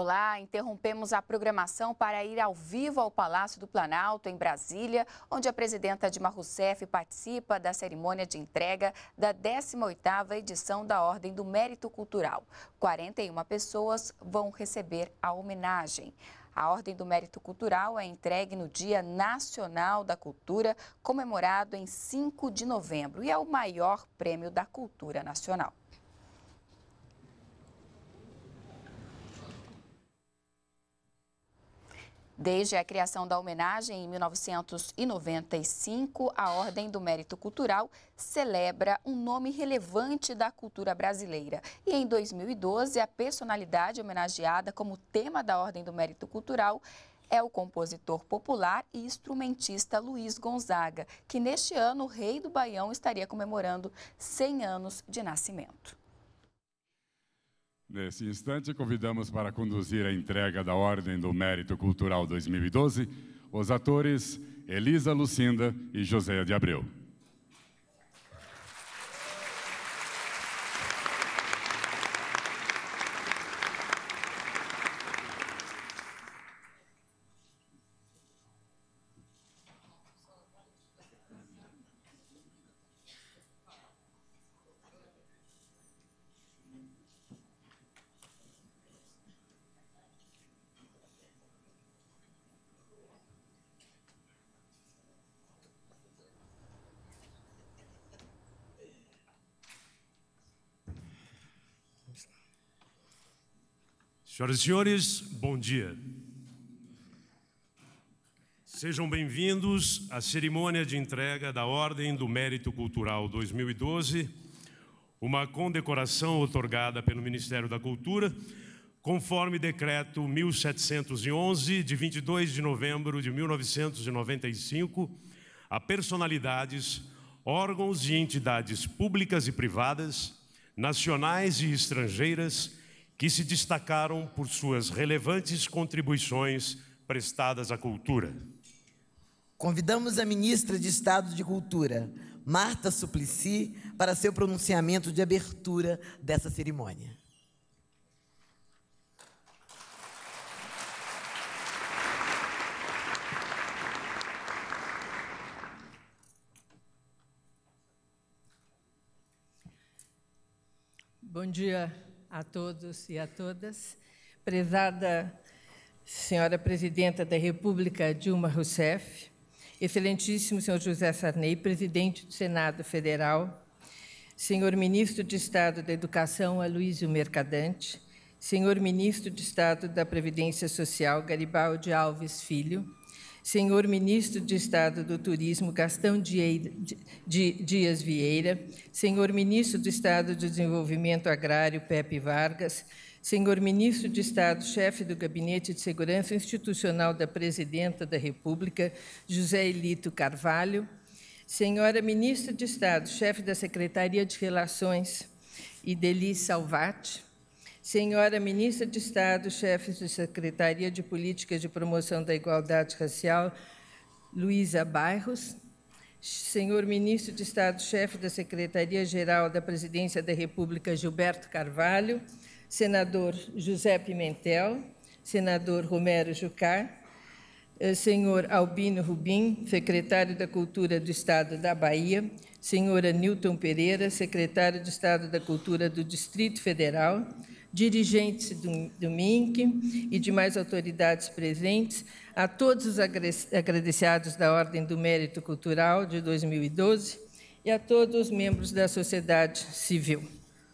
Olá, interrompemos a programação para ir ao vivo ao Palácio do Planalto, em Brasília, onde a presidenta Dilma Rousseff participa da cerimônia de entrega da 18ª edição da Ordem do Mérito Cultural. 41 pessoas vão receber a homenagem. A Ordem do Mérito Cultural é entregue no Dia Nacional da Cultura, comemorado em 5 de novembro, e é o maior prêmio da cultura nacional. Desde a criação da homenagem em 1995, a Ordem do Mérito Cultural celebra um nome relevante da cultura brasileira. E em 2012, a personalidade homenageada como tema da Ordem do Mérito Cultural é o compositor popular e instrumentista Luiz Gonzaga, que neste ano, o rei do Baião, estaria comemorando 100 anos de nascimento. Nesse instante, convidamos para conduzir a entrega da Ordem do Mérito Cultural 2012 os atores Elisa Lucinda e José de Abreu. Senhoras e senhores, bom dia. Sejam bem-vindos à cerimônia de entrega da Ordem do Mérito Cultural 2012, uma condecoração outorgada pelo Ministério da Cultura, conforme decreto 1711, de 22 de novembro de 1995, a personalidades, órgãos e entidades públicas e privadas, nacionais e estrangeiras, que se destacaram por suas relevantes contribuições prestadas à cultura. Convidamos a ministra de Estado de Cultura, Marta Suplicy, para seu pronunciamento de abertura dessa cerimônia. Bom dia a todos e a todas. Prezada senhora Presidenta da República, Dilma Rousseff, excelentíssimo senhor José Sarney, Presidente do Senado Federal, senhor Ministro de Estado da Educação, Aloysio Mercadante, senhor Ministro de Estado da Previdência Social, Garibaldi Alves Filho, senhor Ministro de Estado do Turismo, Gastão Dias Vieira, senhor Ministro do Estado do Desenvolvimento Agrário, Pepe Vargas, senhor Ministro de Estado, chefe do Gabinete de Segurança Institucional da Presidenta da República, José Elito Carvalho, senhora Ministra de Estado, chefe da Secretaria de Relações, Ideli Salvati, senhora Ministra de Estado, chefe da Secretaria de Políticas de Promoção da Igualdade Racial, Luísa Bairros, senhor Ministro de Estado, chefe da Secretaria-Geral da Presidência da República, Gilberto Carvalho, senador José Pimentel, senador Romero Jucá, senhor Albino Rubim, secretário da Cultura do Estado da Bahia, senhora Nilton Pereira, secretário de Estado da Cultura do Distrito Federal, dirigentes do MINC e demais autoridades presentes, a todos os agraciados da Ordem do Mérito Cultural de 2012 e a todos os membros da sociedade civil.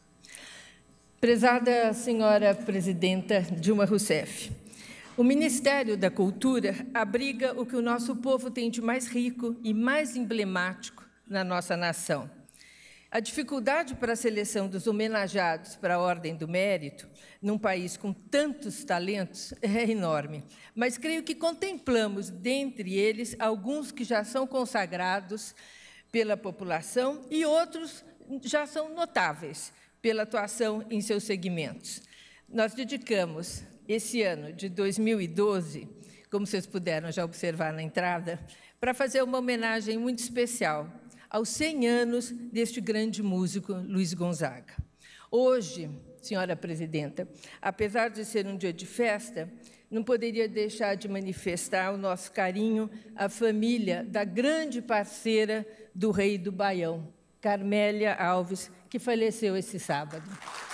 Prezada senhora Presidenta Dilma Rousseff, o Ministério da Cultura abriga o que o nosso povo tem de mais rico e mais emblemático na nossa nação. A dificuldade para a seleção dos homenageados para a Ordem do Mérito, num país com tantos talentos, é enorme. Mas creio que contemplamos, dentre eles, alguns que já são consagrados pela população e outros já são notáveis pela atuação em seus segmentos. Nós dedicamos esse ano de 2012, como vocês puderam já observar na entrada, para fazer uma homenagem muito especial aos 100 anos deste grande músico, Luiz Gonzaga. Hoje, senhora presidenta, apesar de ser um dia de festa, não poderia deixar de manifestar o nosso carinho à família da grande parceira do rei do Baião, Carmélia Alves, que faleceu esse sábado.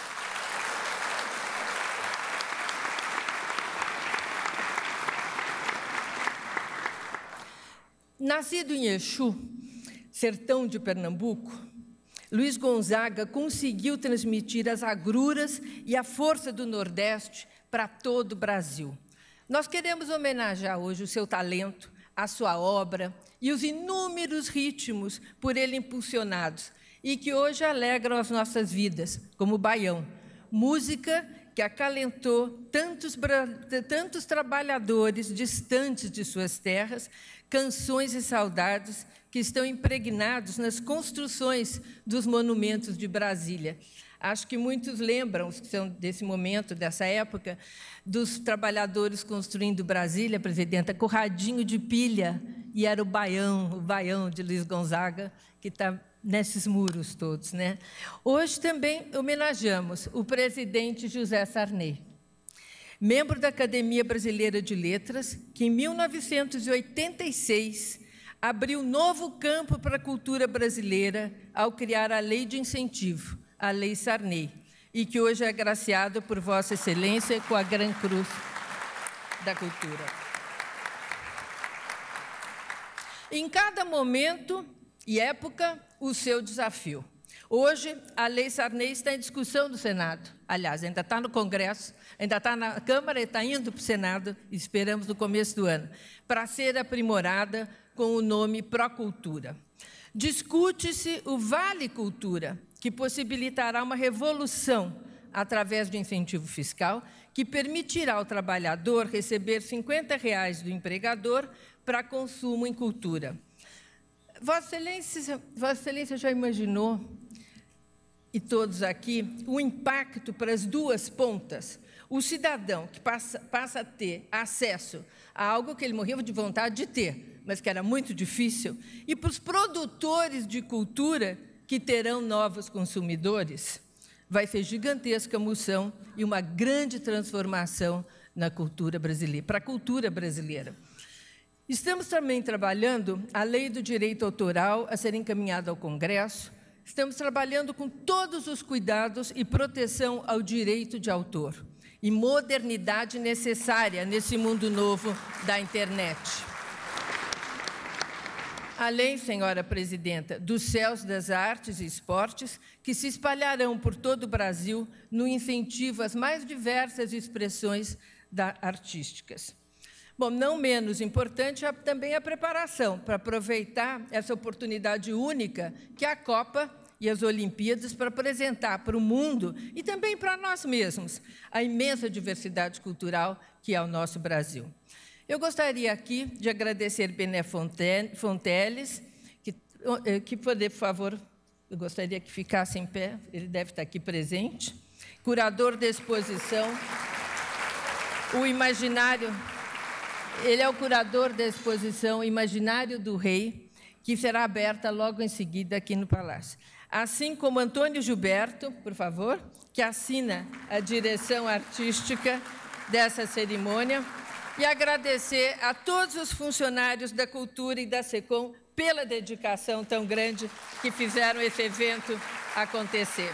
Nascido em Exu, sertão de Pernambuco, Luiz Gonzaga conseguiu transmitir as agruras e a força do Nordeste para todo o Brasil. Nós queremos homenagear hoje o seu talento, a sua obra e os inúmeros ritmos por ele impulsionados e que hoje alegram as nossas vidas, como o baião, música que acalentou tantos trabalhadores distantes de suas terras, canções e saudades que estão impregnados nas construções dos monumentos de Brasília. Acho que muitos lembram, que são desse momento, dessa época, dos trabalhadores construindo Brasília, presidenta, com radinho de pilha, e era o baião de Luiz Gonzaga, que está nesses muros todos, né? Hoje também homenageamos o presidente José Sarney, membro da Academia Brasileira de Letras, que em 1986 abriu novo campo para a cultura brasileira ao criar a Lei de Incentivo, a Lei Sarney, e que hoje é agraciado por Vossa Excelência com a Gran Cruz da Cultura. Em cada momento e época, o seu desafio. Hoje, a Lei Sarney está em discussão no Senado. Aliás, ainda está no Congresso, ainda está na Câmara e está indo para o Senado, esperamos no começo do ano, para ser aprimorada com o nome Procultura. Discute-se o Vale Cultura, que possibilitará uma revolução através de incentivo fiscal, que permitirá ao trabalhador receber R$50 do empregador para consumo em cultura. Vossa Excelência já imaginou, e todos aqui, o impacto para as duas pontas? O cidadão que passa a ter acesso a algo que ele morria de vontade de ter, mas que era muito difícil, e para os produtores de cultura que terão novos consumidores, vai ser gigantesca moção e uma grande transformação na cultura brasileira, para a cultura brasileira. Estamos também trabalhando a Lei do Direito Autoral a ser encaminhada ao Congresso. Estamos trabalhando com todos os cuidados e proteção ao direito de autor e modernidade necessária nesse mundo novo da internet. Além, senhora presidenta, dos céus das artes e esportes que se espalharão por todo o Brasil no incentivo às mais diversas expressões artísticas. Bom, não menos importante é também a preparação para aproveitar essa oportunidade única que é a Copa e as Olimpíadas para apresentar para o mundo e também para nós mesmos a imensa diversidade cultural que é o nosso Brasil. Eu gostaria aqui de agradecer Bené Fonteles, por favor, eu gostaria que ficasse em pé, ele deve estar aqui presente, curador da exposição, o Imaginário. Ele é o curador da exposição Imaginário do Rei, que será aberta logo em seguida aqui no Palácio. Assim como Antônio Gilberto, por favor, que assina a direção artística dessa cerimônia, e agradecer a todos os funcionários da Cultura e da SECOM pela dedicação tão grande que fizeram esse evento acontecer.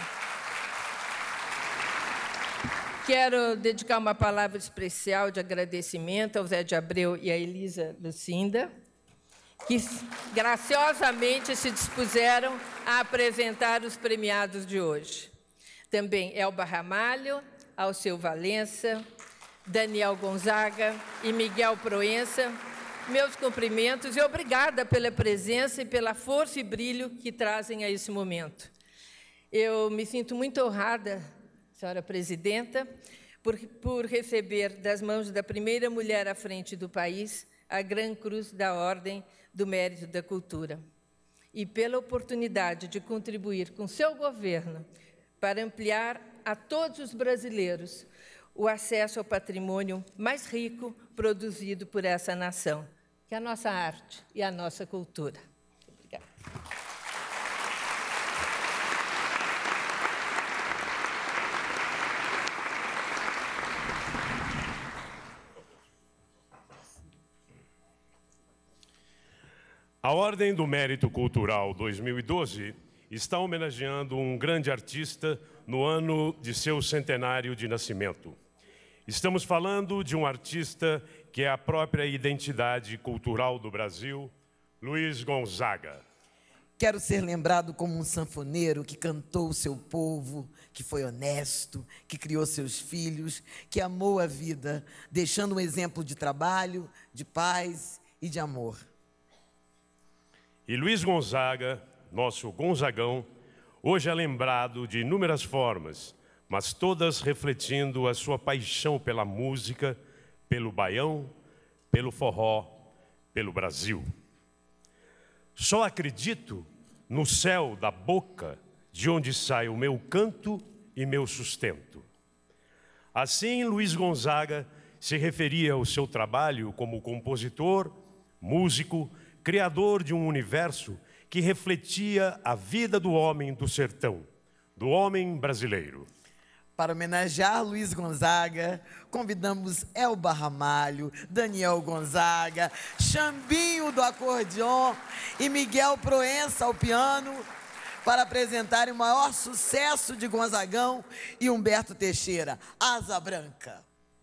Quero dedicar uma palavra especial de agradecimento ao Zé de Abreu e à Elisa Lucinda, que graciosamente se dispuseram a apresentar os premiados de hoje. Também Elba Ramalho, Alceu Valença, Daniel Gonzaga e Miguel Proença, meus cumprimentos e obrigada pela presença e pela força e brilho que trazem a esse momento. Eu me sinto muito honrada, senhora presidenta, por receber das mãos da primeira mulher à frente do país a Gran Cruz da Ordem do Mérito da Cultura e pela oportunidade de contribuir com seu governo para ampliar a todos os brasileiros o acesso ao patrimônio mais rico produzido por essa nação, que é a nossa arte e a nossa cultura. Obrigada. A Ordem do Mérito Cultural 2012 está homenageando um grande artista no ano de seu centenário de nascimento. Estamos falando de um artista que é a própria identidade cultural do Brasil, Luiz Gonzaga. Quero ser lembrado como um sanfoneiro que cantou o seu povo, que foi honesto, que criou seus filhos, que amou a vida, deixando um exemplo de trabalho, de paz e de amor. E Luiz Gonzaga, nosso Gonzagão, hoje é lembrado de inúmeras formas, mas todas refletindo a sua paixão pela música, pelo baião, pelo forró, pelo Brasil. Só acredito no céu da boca de onde sai o meu canto e meu sustento. Assim, Luiz Gonzaga se referia ao seu trabalho como compositor, músico, criador de um universo que refletia a vida do homem do sertão, do homem brasileiro. Para homenagear Luiz Gonzaga, convidamos Elba Ramalho, Daniel Gonzaga, Xambinho do acordeon e Miguel Proença ao piano para apresentarem o maior sucesso de Gonzagão e Humberto Teixeira, Asa Branca.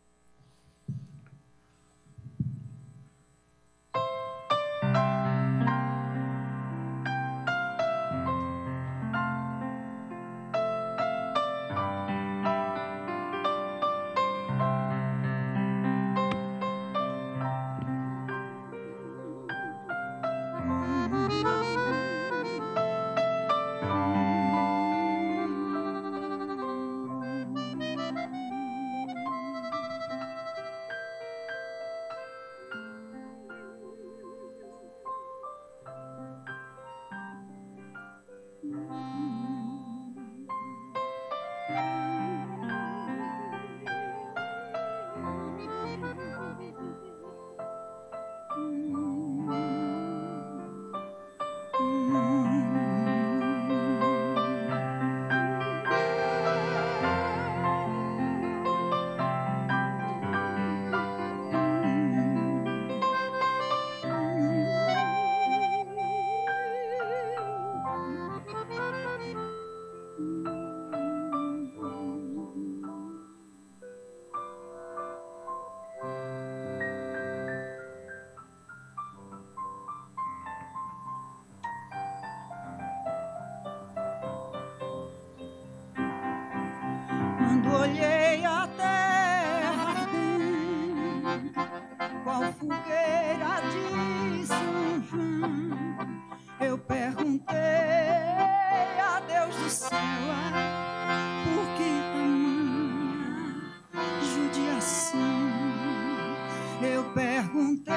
Quando olhei a terra ardente, qual fogueira de São João, eu perguntei a Deus do céu, por que tamanha judiação? Eu perguntei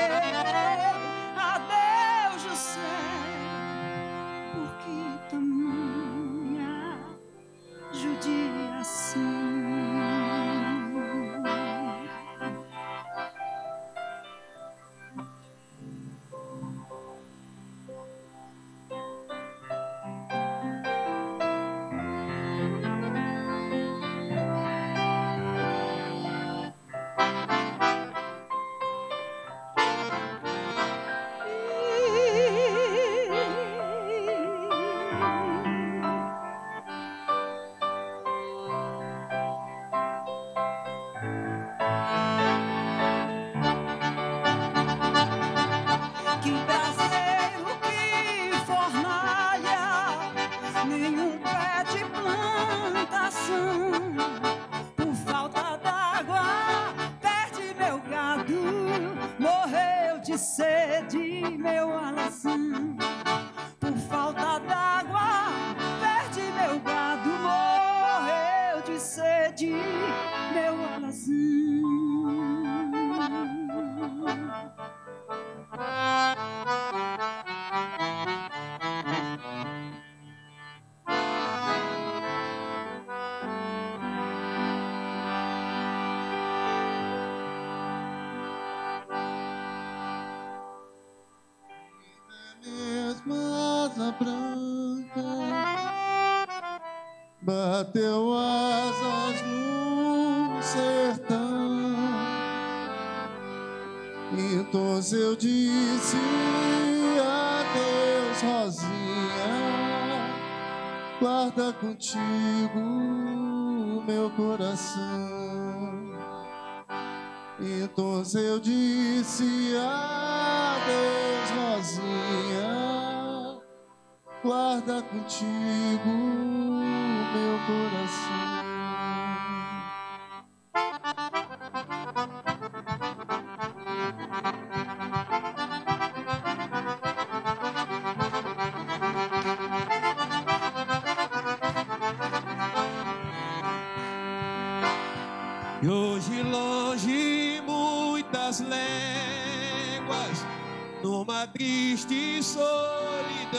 a Deus do céu, por que tamanha judiação? Sede, meu alazão, por falta d'água, perde meu gado, morreu de sede, meu alazão. Bateu asas no sertão, então eu disse Adeus, Rosinha, guarda contigo meu coração. Então eu disse adeus, Rosinha, guarda contigo meu coração. E hoje longe muitas léguas, numa triste solidão,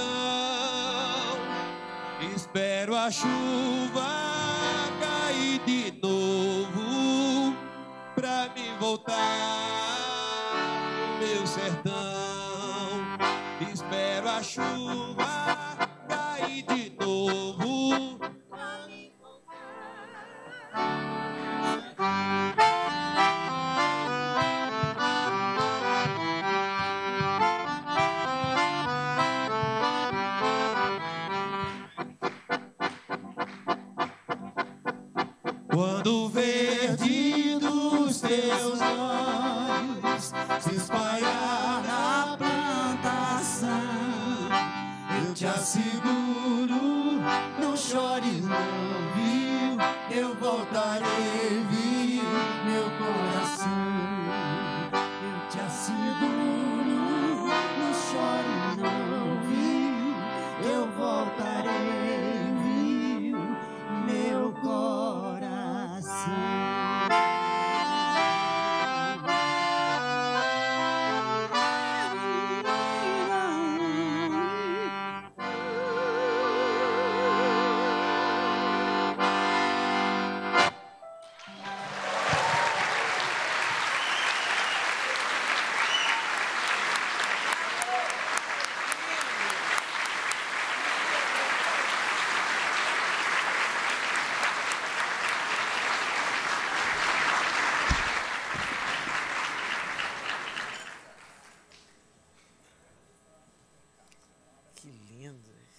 espero a chuva cair de novo pra me voltar pro meu sertão. Espero a chuva cair de novo pra me voltar. Quando o verde dos teus olhos se espalhar na plantação, eu te asseguro, não chores não, viu? Eu voltarei, viu, meu coração. Eu te asseguro, não chores não, viu? Eu voltarei, viu, meu coração. Que lindo.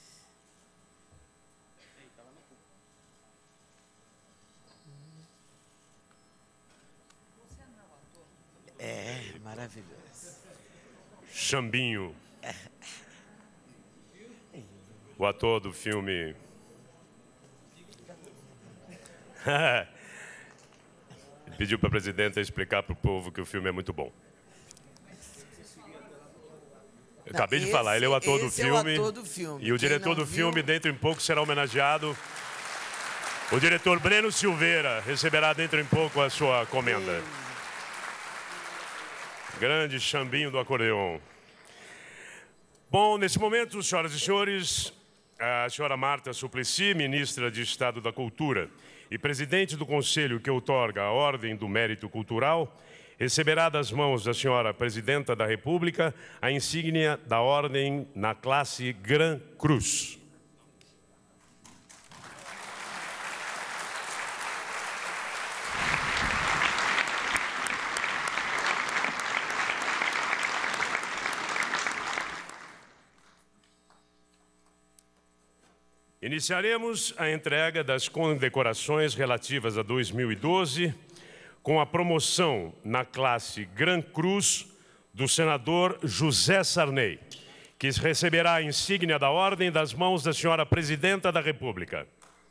É, maravilhoso. Xambinho, o ator do filme. Ele pediu para a presidenta explicar para o povo que o filme é muito bom. Eu acabei de falar, ele é o ator do filme. É o ator do filme. E o diretor do filme, dentro em pouco, será homenageado. O diretor Breno Silveira receberá dentro em pouco a sua comenda. Grande Xambinho do acordeon. Bom, nesse momento, senhoras e senhores, a senhora Marta Suplicy, ministra de Estado da Cultura e presidente do Conselho que outorga a Ordem do Mérito Cultural, receberá das mãos da senhora Presidenta da República a insígnia da Ordem na classe Gran Cruz. Iniciaremos a entrega das condecorações relativas a 2012 com a promoção na classe Gran Cruz do senador José Sarney, que receberá a insígnia da ordem das mãos da senhora Presidenta da República.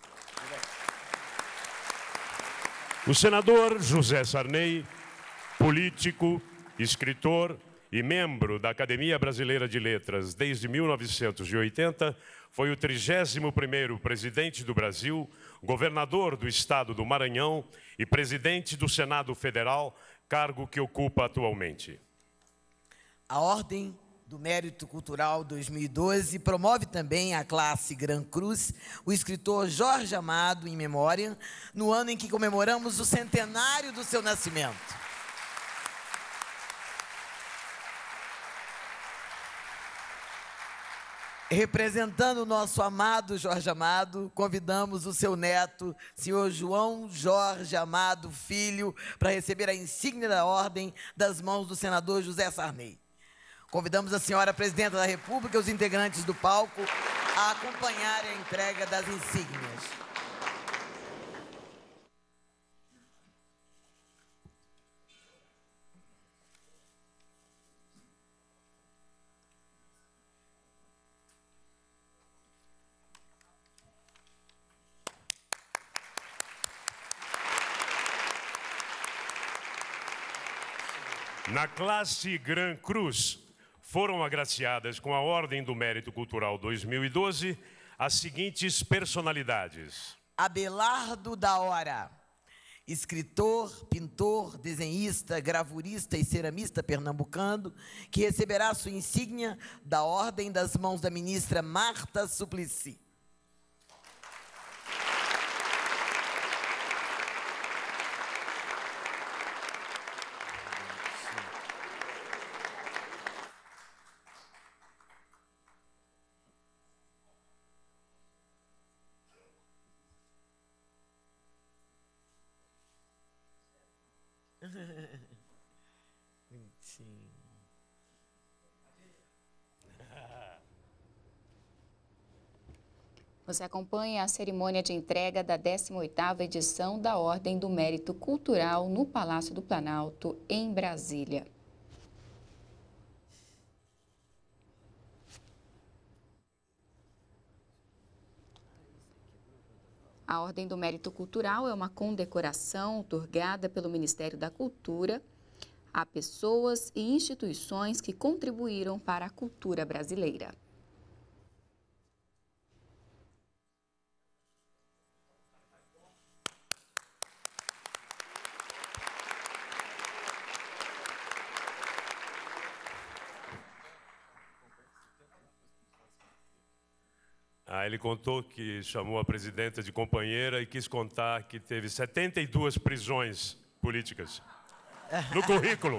O senador José Sarney, político, escritor e membro da Academia Brasileira de Letras desde 1980, foi o 31º presidente do Brasil, governador do estado do Maranhão e presidente do Senado Federal, cargo que ocupa atualmente. A Ordem do Mérito Cultural 2012 promove também a classe Gran Cruz o escritor Jorge Amado, em memória, no ano em que comemoramos o centenário do seu nascimento. Representando o nosso amado Jorge Amado, convidamos o seu neto, senhor João Jorge Amado Filho, para receber a insígnia da ordem das mãos do senador José Sarney. Convidamos a senhora Presidenta da República e os integrantes do palco a acompanharem a entrega das insígnias. Na classe Gran Cruz, foram agraciadas com a Ordem do Mérito Cultural 2012 as seguintes personalidades: Abelardo da Hora, escritor, pintor, desenhista, gravurista e ceramista pernambucano, que receberá sua insígnia da Ordem das mãos da ministra Marta Suplicy. Você acompanha a cerimônia de entrega da 18ª edição da Ordem do Mérito Cultural no Palácio do Planalto, em Brasília. A Ordem do Mérito Cultural é uma condecoração otorgada pelo Ministério da Cultura a pessoas e instituições que contribuíram para a cultura brasileira. Ele contou que chamou a presidenta de companheira e quis contar que teve 72 prisões políticas no currículo.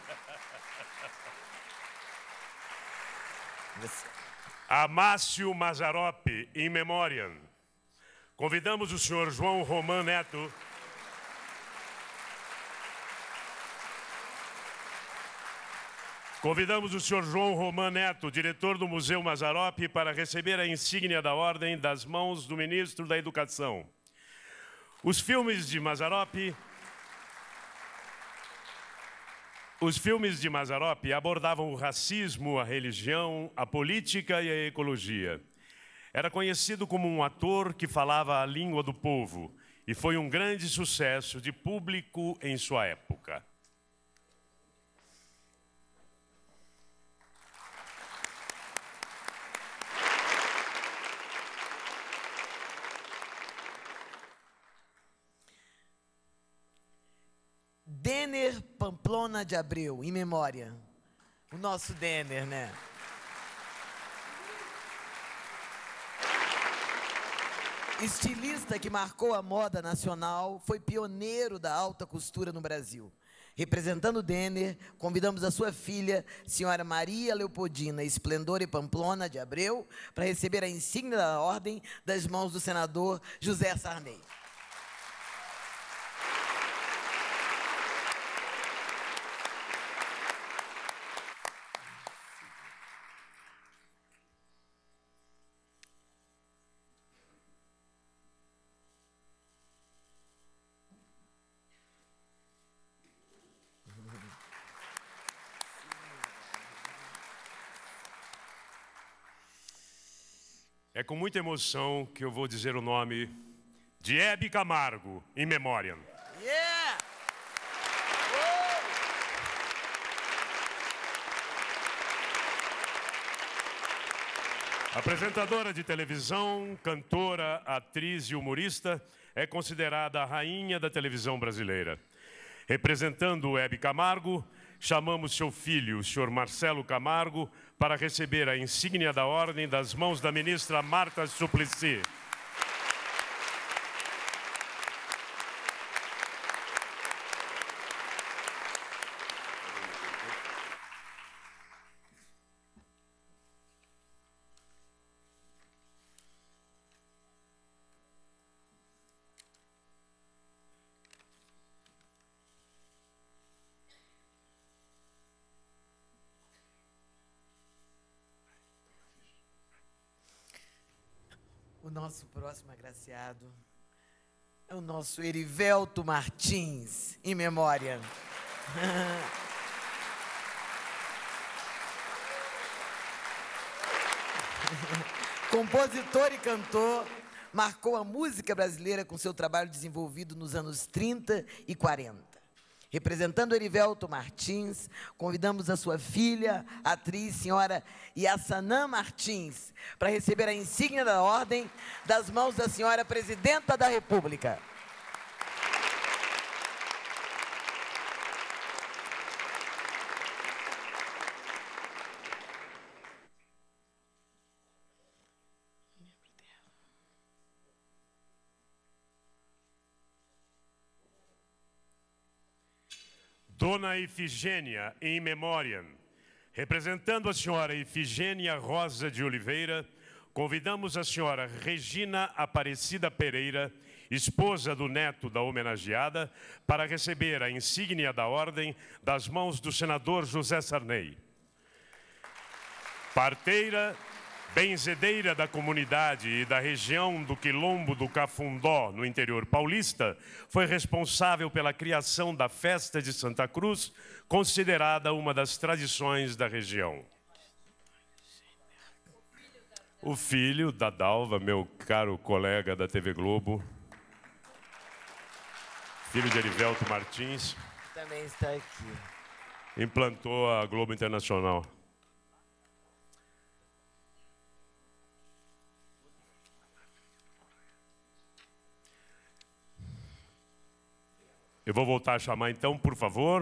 Amácio Mazzaropi, in memoriam. Convidamos o senhor João Román Neto Convidamos o senhor João Román Neto, diretor do Museu Mazzaropi, para receber a insígnia da Ordem das mãos do ministro da Educação. Os filmes de Mazzaropi abordavam o racismo, a religião, a política e a ecologia. Era conhecido como um ator que falava a língua do povo e foi um grande sucesso de público em sua época. Denner Pamplona de Abreu, em memória. O nosso Denner, né? Estilista que marcou a moda nacional, foi pioneiro da alta costura no Brasil. Representando Denner, convidamos a sua filha, senhora Maria Leopoldina Esplendor e Pamplona de Abreu, para receber a insígnia da Ordem das mãos do senador José Sarney. É com muita emoção que eu vou dizer o nome de Hebe Camargo, in memoriam. Yeah! Apresentadora de televisão, cantora, atriz e humorista, é considerada a rainha da televisão brasileira. Representando Hebe Camargo, chamamos seu filho, o senhor Marcelo Camargo, para receber a insígnia da Ordem das mãos da ministra Marta Suplicy. O nosso próximo agraciado é o nosso Erivelto Martins, em memória. Compositor e cantor, marcou a música brasileira com seu trabalho desenvolvido nos anos 30 e 40. Representando Erivelto Martins, convidamos a sua filha, a atriz, senhora Yassanã Martins, para receber a insígnia da ordem das mãos da senhora Presidenta da República. Dona Ifigênia, em memória. Representando a senhora Ifigênia Rosa de Oliveira, convidamos a senhora Regina Aparecida Pereira, esposa do neto da homenageada, para receber a insígnia da ordem das mãos do senador José Sarney. Parteira, benzedeira da comunidade e da região do Quilombo do Cafundó, no interior paulista, foi responsável pela criação da Festa de Santa Cruz, considerada uma das tradições da região. O filho da Dalva, meu caro colega da TV Globo, filho de Erivelto Martins, também está aqui. implantou a Globo Internacional. Eu vou voltar a chamar, então, por favor,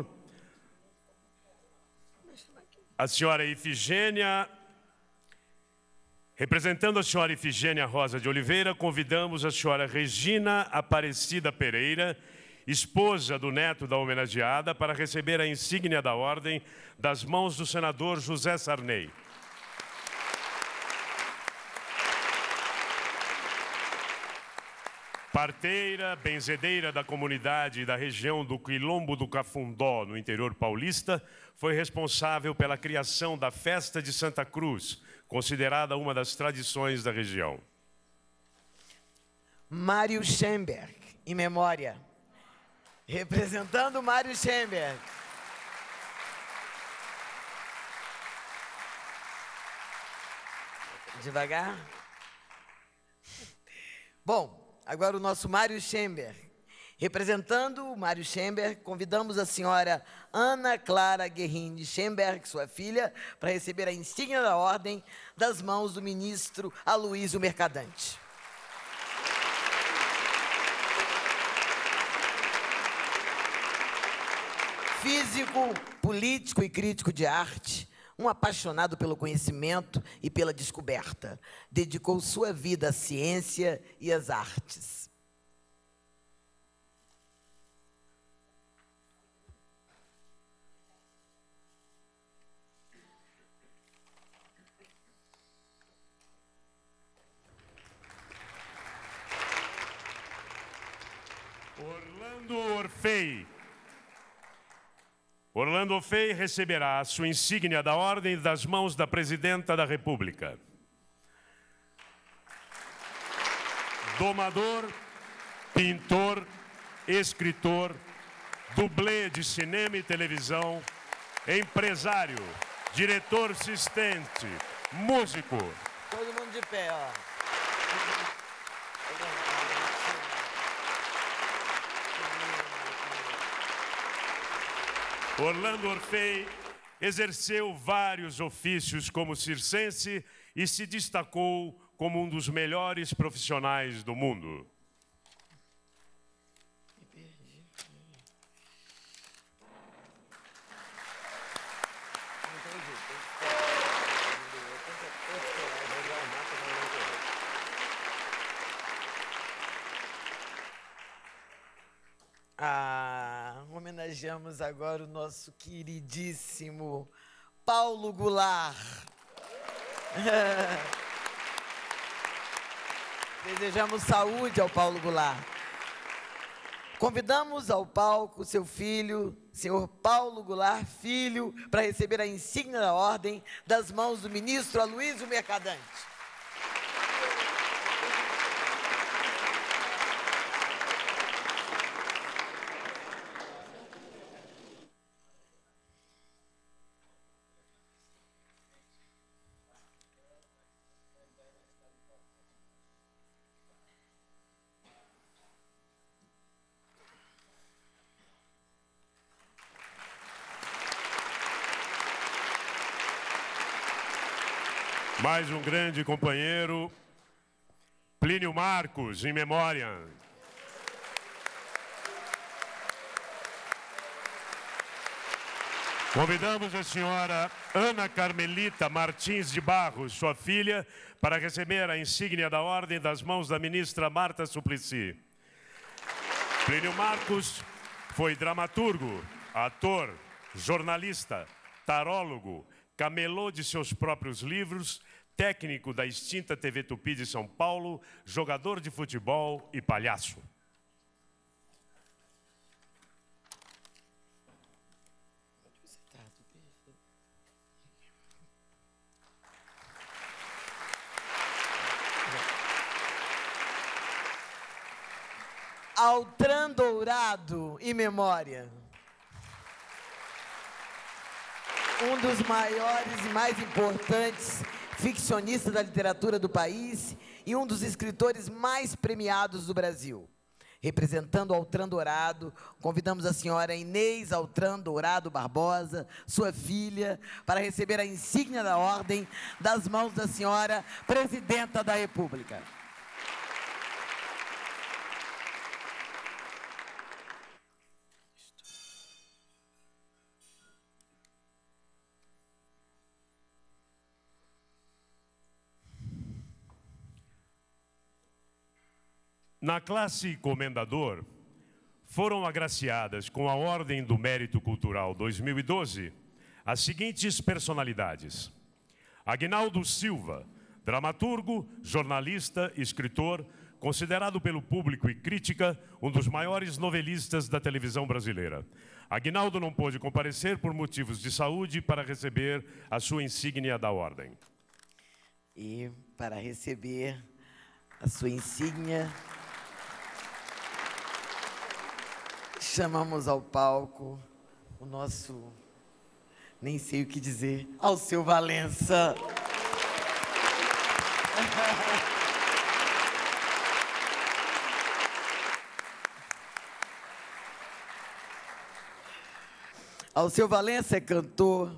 a senhora Ifigênia. Representando a senhora Ifigênia Rosa de Oliveira, convidamos a senhora Regina Aparecida Pereira, esposa do neto da homenageada, para receber a insígnia da ordem das mãos do senador José Sarney. Parteira, benzedeira da comunidade e da região do Quilombo do Cafundó, no interior paulista, foi responsável pela criação da Festa de Santa Cruz, considerada uma das tradições da região. Mário Schemberg, em memória. Representando Mário Schemberg. Devagar. Bom, agora o nosso Mário Schemberg. Representando o Mário Schemberg, convidamos a senhora Ana Clara Guerrini Schemberg, sua filha, para receber a insígnia da ordem das mãos do ministro Aloysio Mercadante. Físico, político e crítico de arte, um apaixonado pelo conhecimento e pela descoberta, dedicou sua vida à ciência e às artes. Orlando Orfei. Orlando Orfei receberá a sua insígnia da ordem das mãos da Presidenta da República. Domador, pintor, escritor, dublê de cinema e televisão, empresário, diretor assistente, músico. Todo mundo de pé, ó. Orlando Orfei exerceu vários ofícios como circense e se destacou como um dos melhores profissionais do mundo. Homenageamos agora o nosso queridíssimo Paulo Goulart. Desejamos saúde ao Paulo Goulart. Convidamos ao palco seu filho, senhor Paulo Goulart, filho, para receber a insígnia da ordem das mãos do ministro Aloysio Mercadante. Mais um grande companheiro, Plínio Marcos, em memória. Convidamos a senhora Ana Carmelita Martins de Barros, sua filha, para receber a insígnia da ordem das mãos da ministra Marta Suplicy. Plínio Marcos foi dramaturgo, ator, jornalista, tarólogo, camelô de seus próprios livros, técnico da extinta TV Tupi de São Paulo, jogador de futebol e palhaço. Altran Dourado, em memória. Um dos maiores e mais importantes ficcionistas da literatura do país e um dos escritores mais premiados do Brasil. Representando Altran Dourado, convidamos a senhora Inês Altran Dourado Barbosa, sua filha, para receber a insígnia da ordem das mãos da senhora Presidenta da República. Na classe Comendador, foram agraciadas com a Ordem do Mérito Cultural 2012 as seguintes personalidades: Aguinaldo Silva, dramaturgo, jornalista, escritor, considerado pelo público e crítica um dos maiores novelistas da televisão brasileira. Aguinaldo não pôde comparecer por motivos de saúde para receber a sua insígnia da Ordem. E para receber a sua insígnia, chamamos ao palco o nosso, nem sei o que dizer, Alceu Valença. Alceu Valença é cantor,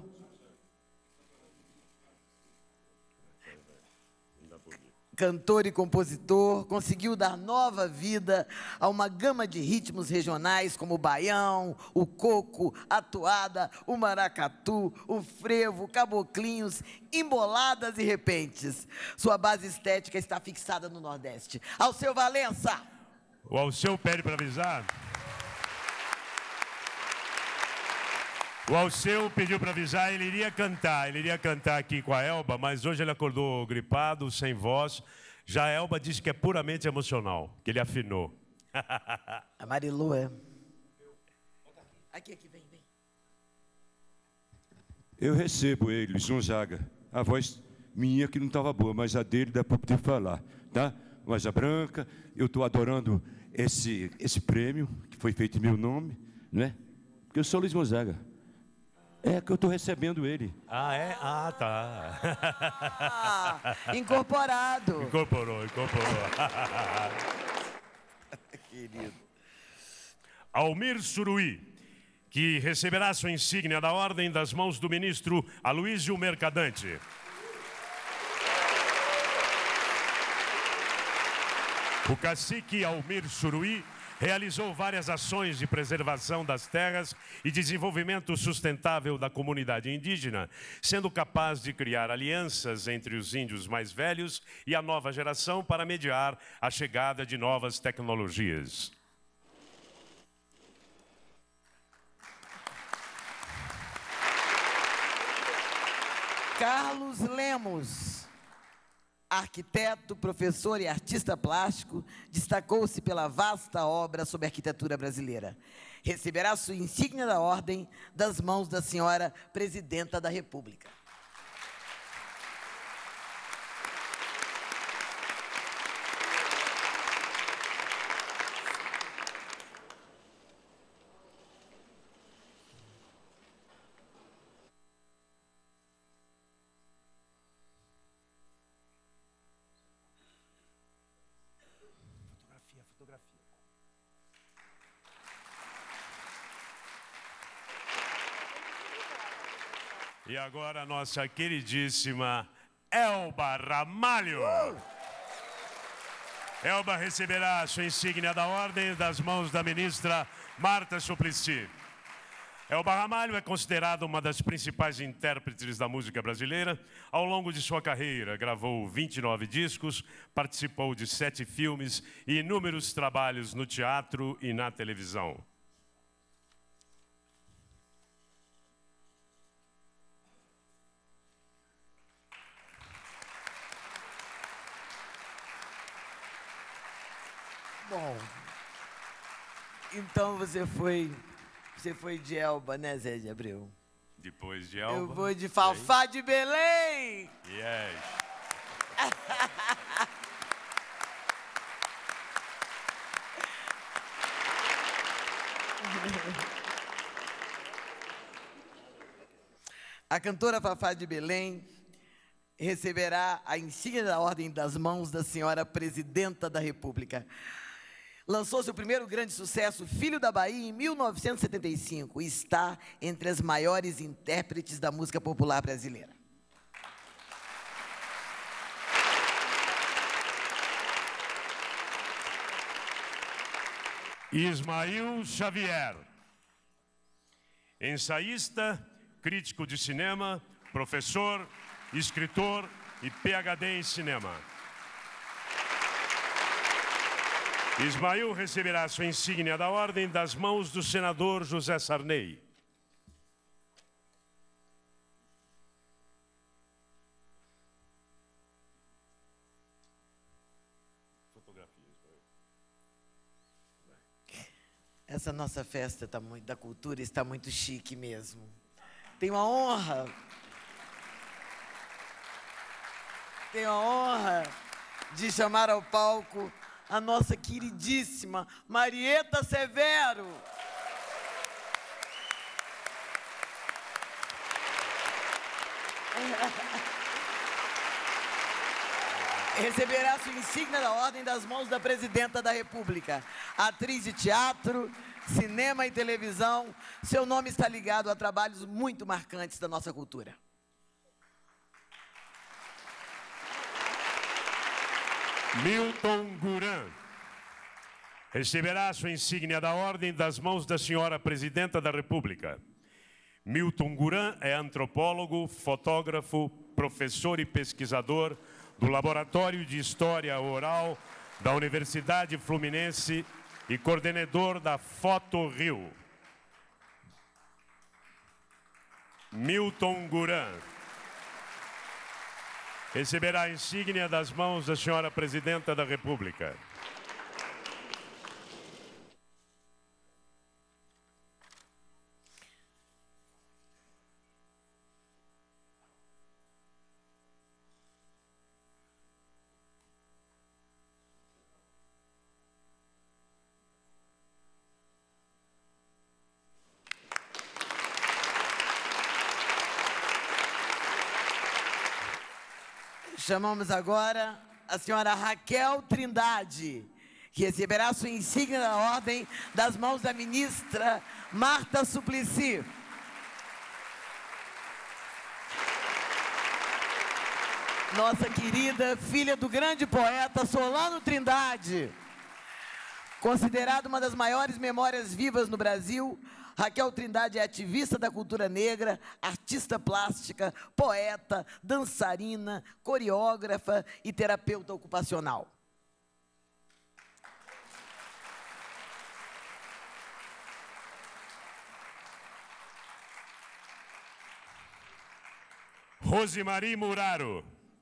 e compositor, conseguiu dar nova vida a uma gama de ritmos regionais como o baião, o coco, a toada, o maracatu, o frevo, caboclinhos, emboladas e repentes. Sua base estética está fixada no Nordeste. Alceu Valença! O Alceu pede para avisar. O Alceu pediu para avisar, ele iria cantar aqui com a Elba, mas hoje ele acordou gripado, sem voz. Já a Elba disse que é puramente emocional, que ele afinou. A Marilu é... Aqui, vem. Eu recebo ele, Luiz Gonzaga. A voz minha que não estava boa, mas a dele dá para poder falar, tá? Voz branca, eu estou adorando esse prêmio, que foi feito em meu nome, né? Porque eu sou Luiz Gonzaga. É que eu estou recebendo ele. Ah, é? Ah, tá. Incorporado. Incorporou. Querido. Almir Suruí, que receberá sua insígnia da ordem das mãos do ministro Aloísio Mercadante. O cacique Almir Suruí realizou várias ações de preservação das terras e desenvolvimento sustentável da comunidade indígena, sendo capaz de criar alianças entre os índios mais velhos e a nova geração para mediar a chegada de novas tecnologias. Carlos Lemos, arquiteto, professor e artista plástico, destacou-se pela vasta obra sobre a arquitetura brasileira. Receberá sua insígnia da ordem das mãos da senhora Presidenta da República. E agora a nossa queridíssima Elba Ramalho. Elba receberá a sua insígnia da ordem das mãos da ministra Marta Suplicy. Elba Ramalho é considerada uma das principais intérpretes da música brasileira. Ao longo de sua carreira, gravou 29 discos, participou de 7 filmes e inúmeros trabalhos no teatro e na televisão. Bom, então você foi de Elba, né, Zé de Abreu? Depois de Elba... Eu vou de Fafá de Belém! Yes! A cantora Fafá de Belém receberá a insígnia da ordem das mãos da senhora Presidenta da República. Lançou seu primeiro grande sucesso, Filho da Bahia, em 1975, e está entre as maiores intérpretes da música popular brasileira. Ismael Xavier, ensaísta, crítico de cinema, professor, escritor e PhD em cinema. Ismael receberá sua insígnia da ordem das mãos do senador José Sarney. Essa nossa festa da cultura está muito chique mesmo. Tenho a honra de chamar ao palco a nossa queridíssima Marieta Severo. Receberá sua insígnia da ordem das mãos da Presidenta da República. Atriz de teatro, cinema e televisão, seu nome está ligado a trabalhos muito marcantes da nossa cultura. Milton Guran receberá sua insígnia da ordem das mãos da senhora Presidenta da República. Milton Guran é antropólogo, fotógrafo, professor e pesquisador do Laboratório de História Oral da Universidade Fluminense e coordenador da Foto Rio. Milton Guran receberá a insígnia das mãos da senhora Presidenta da República. Chamamos agora a senhora Raquel Trindade, que receberá sua insígnia da ordem das mãos da ministra Marta Suplicy. Nossa querida filha do grande poeta Solano Trindade. Considerada uma das maiores memórias vivas no Brasil, Raquel Trindade é ativista da cultura negra, artista plástica, poeta, dançarina, coreógrafa e terapeuta ocupacional. Rosemary Muraro,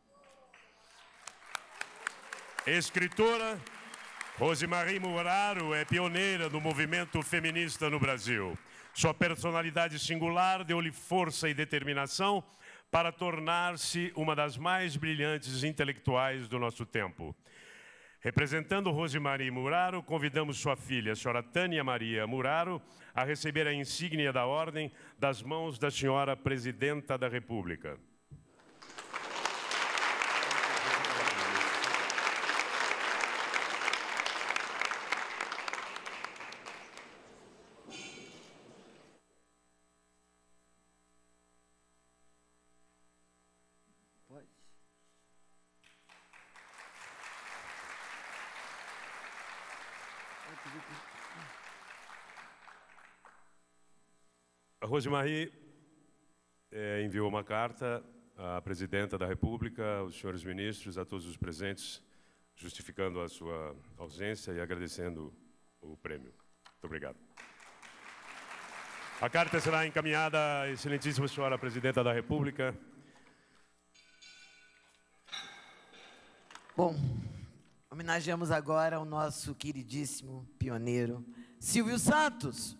escritora. Rosemary Muraro é pioneira do movimento feminista no Brasil. Sua personalidade singular deu-lhe força e determinação para tornar-se uma das mais brilhantes intelectuais do nosso tempo. Representando Rosemary Muraro, convidamos sua filha, a senhora Tânia Maria Muraro, a receber a insígnia da ordem das mãos da senhora Presidenta da República. A Rosemarie enviou uma carta à Presidenta da República, aos senhores ministros, a todos os presentes, justificando a sua ausência e agradecendo o prêmio. Muito obrigado. A carta será encaminhada à excelentíssima senhora Presidenta da República. Bom, homenageamos agora o nosso queridíssimo pioneiro, Silvio Santos.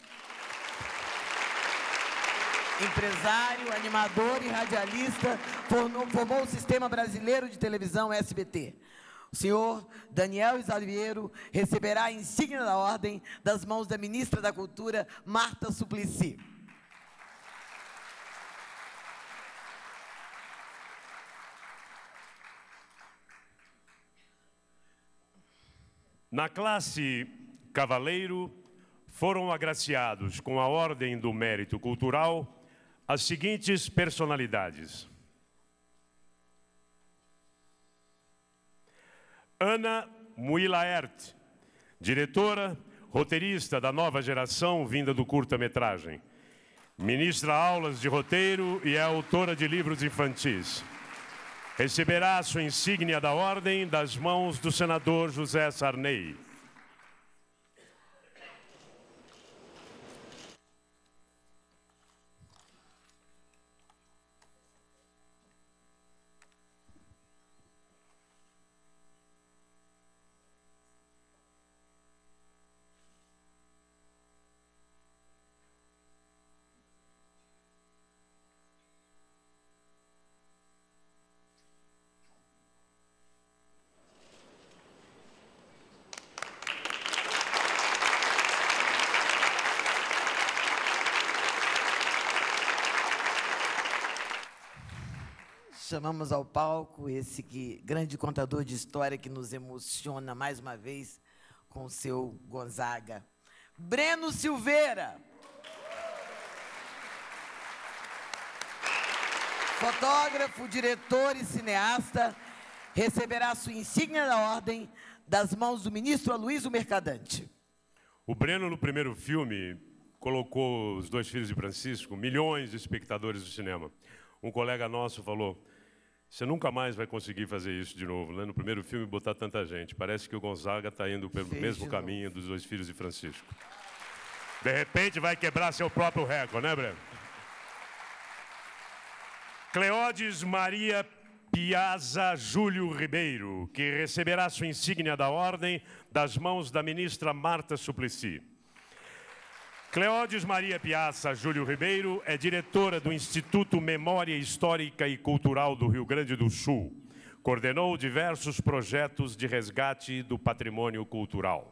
Empresário, animador e radialista, formou o Sistema Brasileiro de Televisão, SBT. O senhor Daniel Isalviero receberá a insígnia da ordem das mãos da ministra da Cultura, Marta Suplicy. Na classe Cavaleiro, foram agraciados com a Ordem do Mérito Cultural as seguintes personalidades: Ana Muilaert, diretora, roteirista da nova geração vinda do curta-metragem. Ministra aulas de roteiro e é autora de livros infantis. Receberá a sua insígnia da ordem das mãos do senador José Sarney. Chamamos ao palco esse grande contador de história que nos emociona mais uma vez com o seu Gonzaga. Breno Silveira. Fotógrafo, diretor e cineasta, receberá sua insígnia da ordem das mãos do ministro Aloysio Mercadante. O Breno, no primeiro filme, colocou Os Dois Filhos de Francisco, milhões de espectadores do cinema. Um colega nosso falou: você nunca mais vai conseguir fazer isso de novo, né? No primeiro filme, botar tanta gente. Parece que o Gonzaga está indo pelo mesmo caminho dos Dois Filhos de Francisco. De repente, vai quebrar seu próprio recorde, né, Breno? Cleódes Maria Piazza Júlio Ribeiro, que receberá sua insígnia da ordem das mãos da ministra Marta Suplicy. Cleódes Maria Piazza Júlio Ribeiro é diretora do Instituto Memória Histórica e Cultural do Rio Grande do Sul. Coordenou diversos projetos de resgate do patrimônio cultural.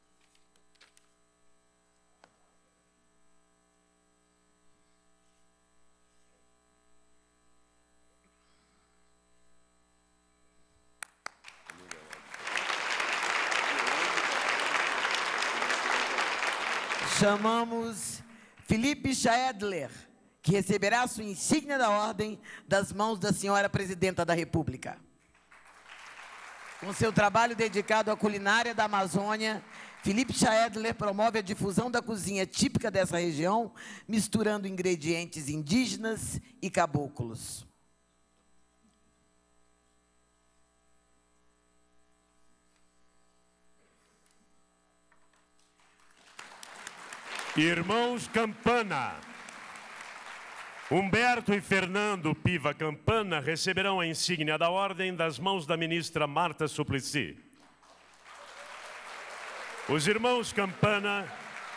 Chamamos Felipe Schaedler, que receberá sua insígnia da ordem das mãos da senhora Presidenta da República. Com seu trabalho dedicado à culinária da Amazônia, Felipe Schaedler promove a difusão da cozinha típica dessa região, misturando ingredientes indígenas e caboclos. Irmãos Campana. Humberto e Fernando Piva Campana receberão a insígnia da ordem das mãos da ministra Marta Suplicy. Os irmãos Campana,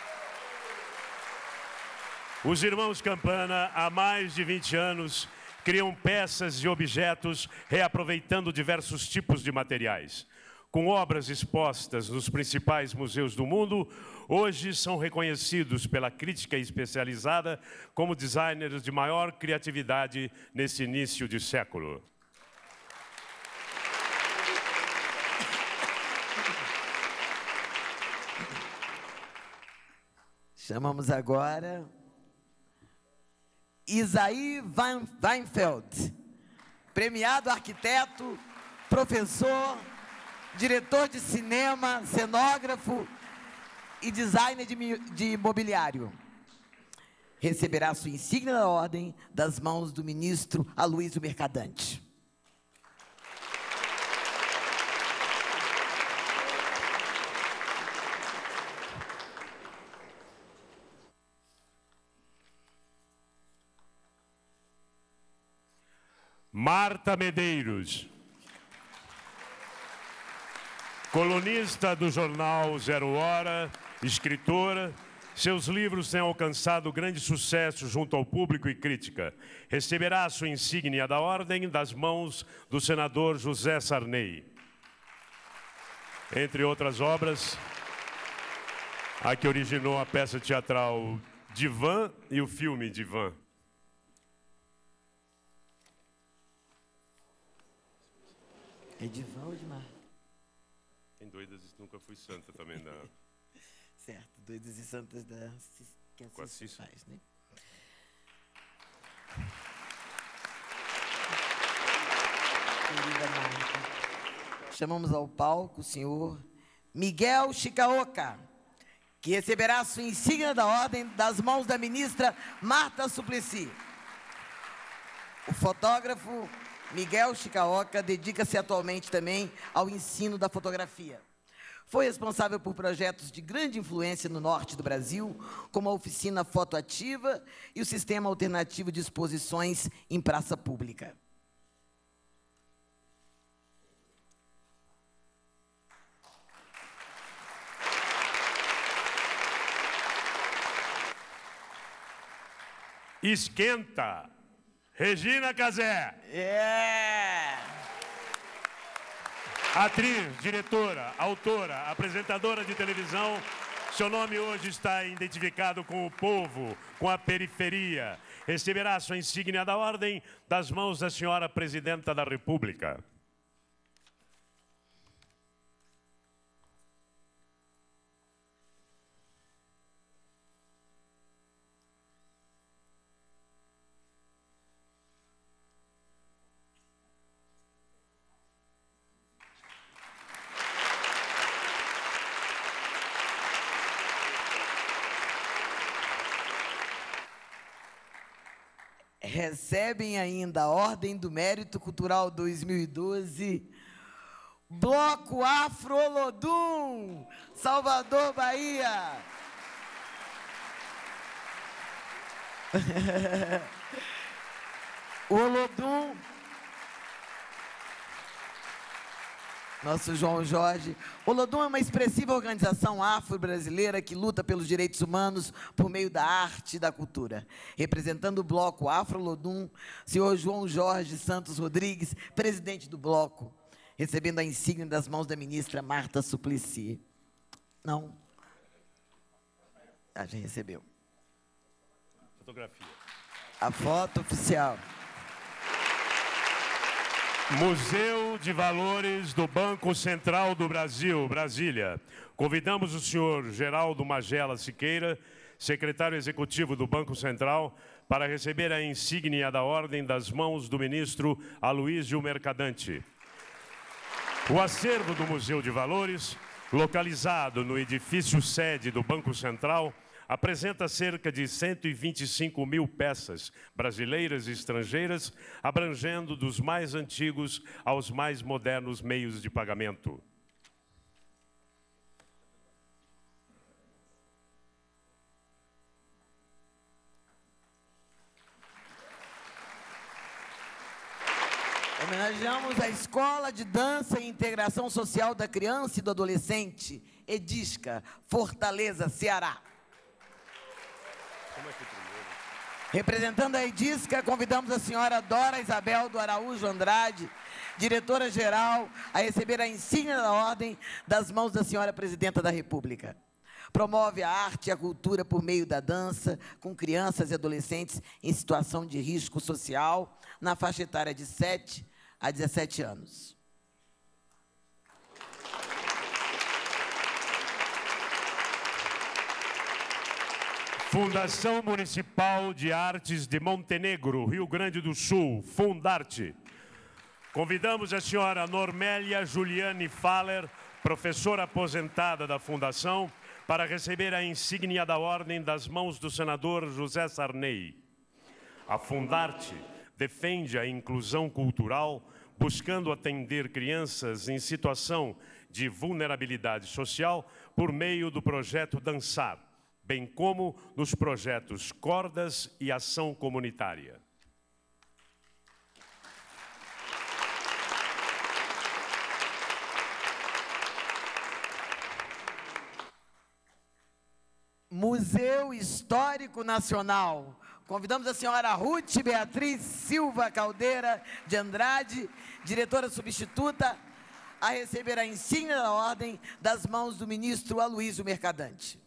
há mais de 20 anos, criam peças e objetos reaproveitando diversos tipos de materiais. Com obras expostas nos principais museus do mundo, hoje são reconhecidos pela crítica especializada como designers de maior criatividade nesse início de século. Chamamos agora Isaí Weinfeld, premiado arquiteto, professor, diretor de cinema, cenógrafo, e designer de mobiliário. Receberá sua insígnia da ordem das mãos do ministro Aloysio Mercadante. Marta Medeiros, colunista do jornal Zero Hora, escritora, seus livros têm alcançado grande sucesso junto ao público e crítica. Receberá a sua insígnia da ordem das mãos do senador José Sarney. Entre outras obras, a que originou a peça teatral Divã e o filme Divã. É Divã ou de Mar? Em Doidas Nunca Fui Santa também da... Certo, Doidas e Santas da... que a Cícera faz, né? Querida Marta, chamamos ao palco o senhor Miguel Chicaoca, que receberá a sua insígnia da ordem das mãos da ministra Marta Suplicy. O fotógrafo Miguel Chicaoca dedica-se atualmente também ao ensino da fotografia. Foi responsável por projetos de grande influência no norte do Brasil, como a Oficina Fotoativa e o Sistema Alternativo de Exposições em Praça Pública. Esquenta! Regina Casé. Atriz, diretora, autora, apresentadora de televisão. Seu nome hoje está identificado com o povo, com a periferia. Receberá a sua insígnia da ordem das mãos da senhora Presidenta da República. Recebem ainda a Ordem do Mérito Cultural 2012, Bloco Afro Olodum, Salvador, Bahia. O Olodum, nosso João Jorge. O Olodum é uma expressiva organização afro-brasileira que luta pelos direitos humanos por meio da arte e da cultura. Representando o bloco Afro-Olodum, senhor João Jorge Santos Rodrigues, presidente do bloco, recebendo a insígnia das mãos da ministra Marta Suplicy. Não? Ah, já recebeu. Fotografia. A foto oficial. Museu de Valores do Banco Central do Brasil, Brasília. Convidamos o senhor Geraldo Magela Siqueira, secretário executivo do Banco Central, para receber a insígnia da ordem das mãos do ministro Aloysio Mercadante. O acervo do Museu de Valores, localizado no edifício sede do Banco Central, apresenta cerca de 125 mil peças brasileiras e estrangeiras, abrangendo dos mais antigos aos mais modernos meios de pagamento. Homenageamos a Escola de Dança e Integração Social da Criança e do Adolescente, EDISCA, Fortaleza, Ceará. Representando a EDISCA, convidamos a senhora Dora Isabel do Araújo Andrade, diretora-geral, a receber a insígnia da ordem das mãos da senhora Presidenta da República. Promove a arte e a cultura por meio da dança com crianças e adolescentes em situação de risco social, na faixa etária de 7 a 17 anos. Fundação Municipal de Artes de Montenegro, Rio Grande do Sul, Fundarte. Convidamos a senhora Normélia Juliane Faller, professora aposentada da Fundação, para receber a insígnia da ordem das mãos do senador José Sarney. A Fundarte defende a inclusão cultural, buscando atender crianças em situação de vulnerabilidade social por meio do projeto Dançar, bem como nos projetos Cordas e Ação Comunitária. Museu Histórico Nacional. Convidamos a senhora Ruth Beatriz Silva Caldeira de Andrade, diretora substituta, a receber a insígnia da ordem das mãos do ministro Aloysio Mercadante.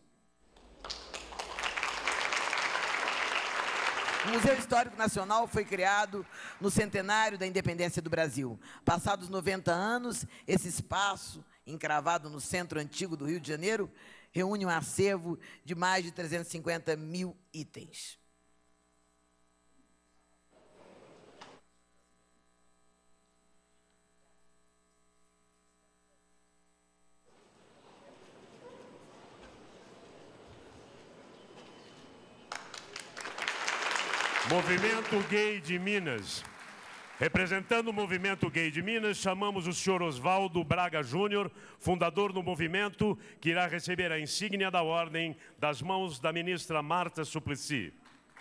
O Museu Histórico Nacional foi criado no centenário da independência do Brasil. Passados 90 anos, esse espaço, encravado no centro antigo do Rio de Janeiro, reúne um acervo de mais de 350 mil itens. Movimento Gay de Minas. Representando o Movimento Gay de Minas, chamamos o senhor Oswaldo Braga Júnior, fundador do movimento, que irá receber a insígnia da ordem das mãos da ministra Marta Suplicy.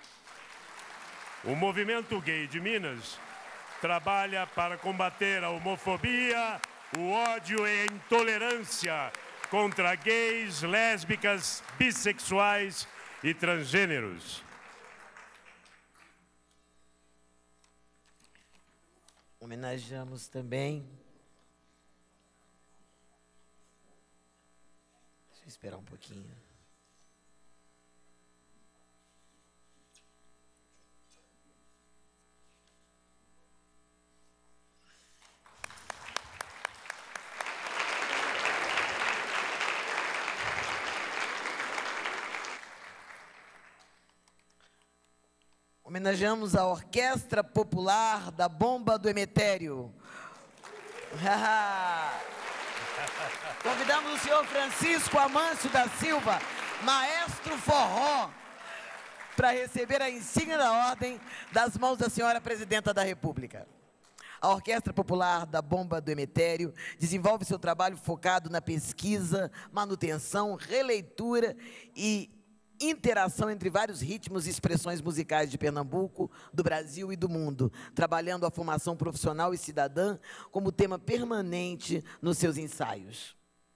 O Movimento Gay de Minas trabalha para combater a homofobia, o ódio e a intolerância contra gays, lésbicas, bissexuais e transgêneros. Homenageamos também. Deixa eu esperar um pouquinho. Homenageamos a Orquestra Popular da Bomba do Emetério. Convidamos o senhor Francisco Amâncio da Silva, maestro forró, para receber a insígnia da ordem das mãos da senhora Presidenta da República. A Orquestra Popular da Bomba do Emetério desenvolve seu trabalho focado na pesquisa, manutenção, releitura e interação entre vários ritmos e expressões musicais de Pernambuco, do Brasil e do mundo, trabalhando a formação profissional e cidadã como tema permanente nos seus ensaios.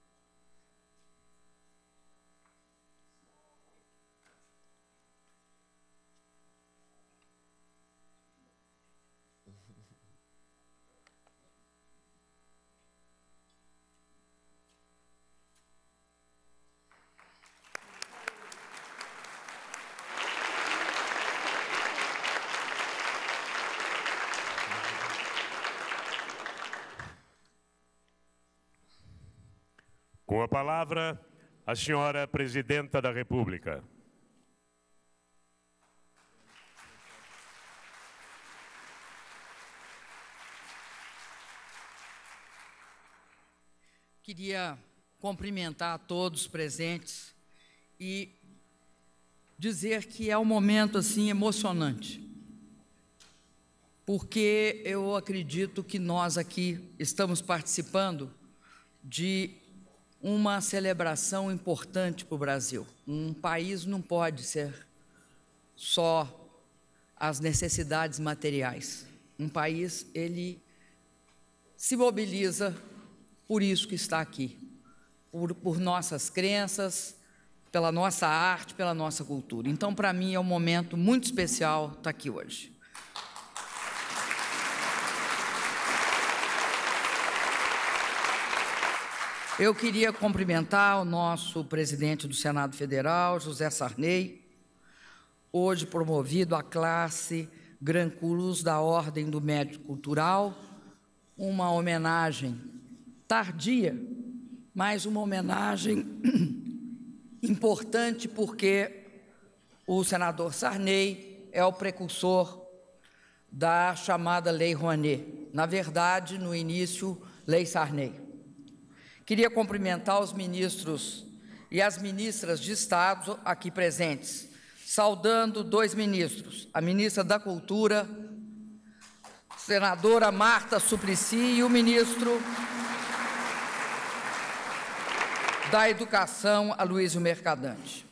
Com a palavra, a senhora Presidenta da República. Queria cumprimentar a todos os presentes e dizer que é um momento assim emocionante, porque eu acredito que nós aqui estamos participando de uma celebração importante para o Brasil. Um país não pode ser só as necessidades materiais. Um país, ele se mobiliza por isso que está aqui, por nossas crenças, pela nossa arte, pela nossa cultura. Então, para mim, é um momento muito especial estar aqui hoje. Eu queria cumprimentar o nosso presidente do Senado Federal, José Sarney, hoje promovido à classe Gran Cruz da Ordem do Mérito Cultural, uma homenagem tardia, mas uma homenagem importante porque o senador Sarney é o precursor da chamada Lei Rouanet. Na verdade, no início, Lei Sarney. Queria cumprimentar os ministros e as ministras de Estado aqui presentes, saudando 2 ministros, a ministra da Cultura, senadora Marta Suplicy, e o ministro da Educação, Aloysio Mercadante.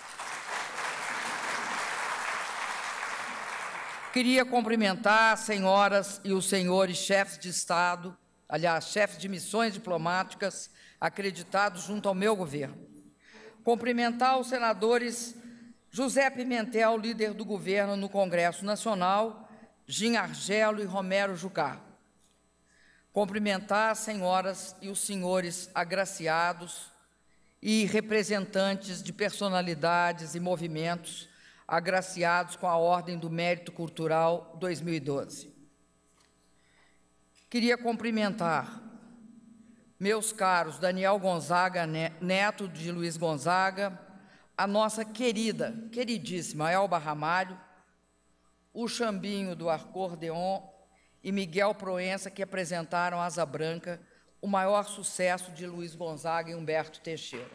Queria cumprimentar as senhoras e os senhores chefes de Estado, aliás, chefes de missões diplomáticas acreditados junto ao meu governo. Cumprimentar os senadores José Pimentel, líder do governo no Congresso Nacional, Gin Argelo e Romero Jucá. Cumprimentar as senhoras e os senhores agraciados e representantes de personalidades e movimentos agraciados com a Ordem do Mérito Cultural 2012. Queria cumprimentar meus caros Daniel Gonzaga, neto de Luiz Gonzaga, a nossa queridíssima Elba Ramalho, o Chambinho do acordeon e Miguel Proença, que apresentaram Asa Branca, o maior sucesso de Luiz Gonzaga e Humberto Teixeira.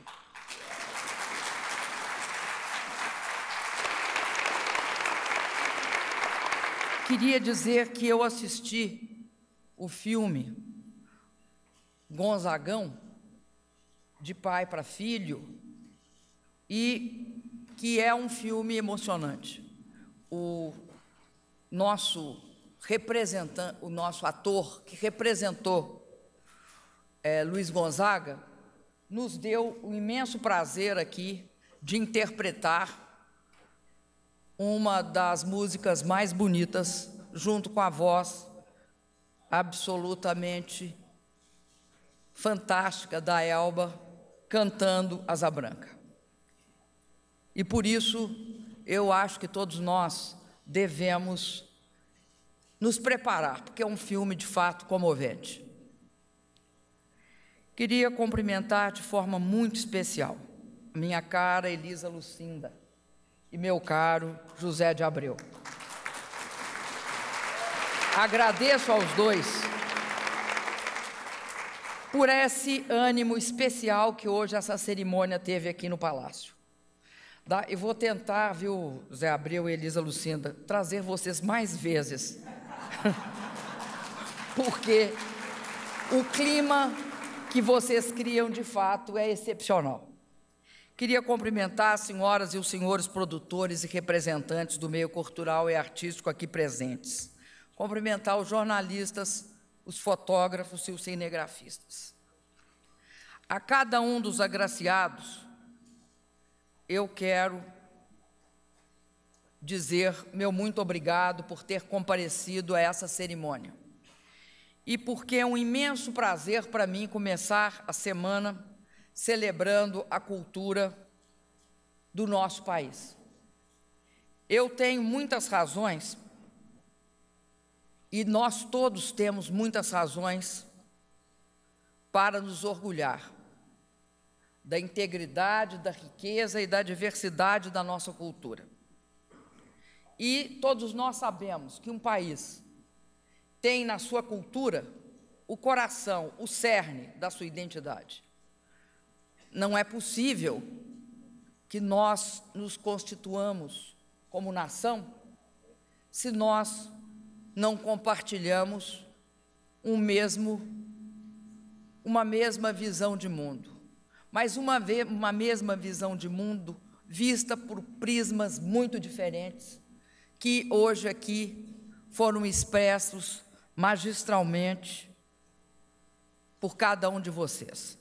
Queria dizer que eu assisti o filme Gonzagão, de pai para filho, e que é um filme emocionante. O nosso representante, o nosso ator que representou Luiz Gonzaga, nos deu o imenso prazer aqui de interpretar uma das músicas mais bonitas, junto com a voz absolutamente fantástica da Elba, cantando Asa Branca. E por isso, eu acho que todos nós devemos nos preparar, porque é um filme, de fato, comovente. Queria cumprimentar de forma muito especial minha cara Elisa Lucinda e meu caro José de Abreu. Agradeço aos dois por esse ânimo especial que hoje essa cerimônia teve aqui no Palácio. Eu vou tentar, viu, Zé Abreu e Elisa Lucinda, trazer vocês mais vezes, porque o clima que vocês criam, de fato, é excepcional. Queria cumprimentar as senhoras e os senhores produtores e representantes do meio cultural e artístico aqui presentes. Cumprimentar os jornalistas, os fotógrafos e os cinegrafistas. A cada um dos agraciados, eu quero dizer meu muito obrigado por ter comparecido a essa cerimônia. E porque é um imenso prazer para mim começar a semana celebrando a cultura do nosso país. Eu tenho muitas razões, e nós todos temos muitas razões para nos orgulhar da integridade, da riqueza e da diversidade da nossa cultura. E todos nós sabemos que um país tem na sua cultura o coração, o cerne da sua identidade. Não é possível que nós nos constituamos como nação se nós não compartilhamos uma mesma visão de mundo, mas uma mesma visão de mundo vista por prismas muito diferentes, que hoje aqui foram expressos magistralmente por cada um de vocês.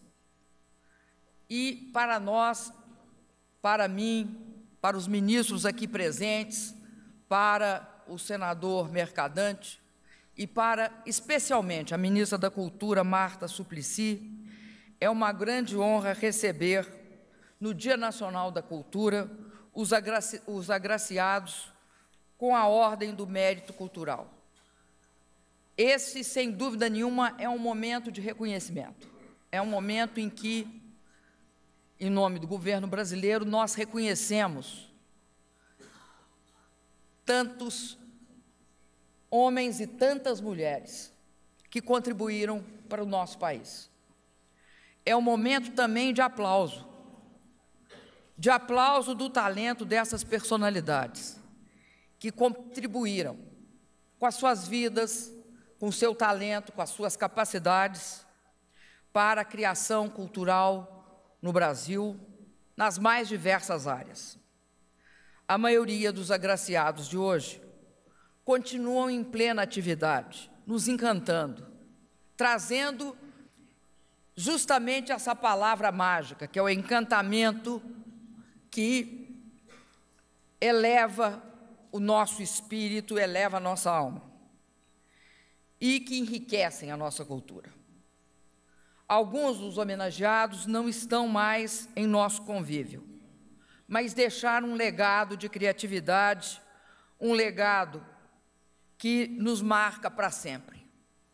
E para nós, para mim, para os ministros aqui presentes, para o senador Mercadante e para, especialmente, a ministra da Cultura, Marta Suplicy, é uma grande honra receber, no Dia Nacional da Cultura, os agraciados com a Ordem do Mérito Cultural. Esse, sem dúvida nenhuma, é um momento de reconhecimento. É um momento em que, em nome do governo brasileiro, nós reconhecemos tantos homens e tantas mulheres que contribuíram para o nosso país. É um momento também de aplauso de aplauso do talento dessas personalidades que contribuíram com as suas vidas, com o seu talento, com as suas capacidades para a criação cultural no Brasil, nas mais diversas áreas. A maioria dos agraciados de hoje continuam em plena atividade, nos encantando, trazendo justamente essa palavra mágica, que é o encantamento, que eleva o nosso espírito, eleva a nossa alma e que enriquecem a nossa cultura. Alguns dos homenageados não estão mais em nosso convívio, mas deixaram um legado de criatividade, um legado que nos marca para sempre.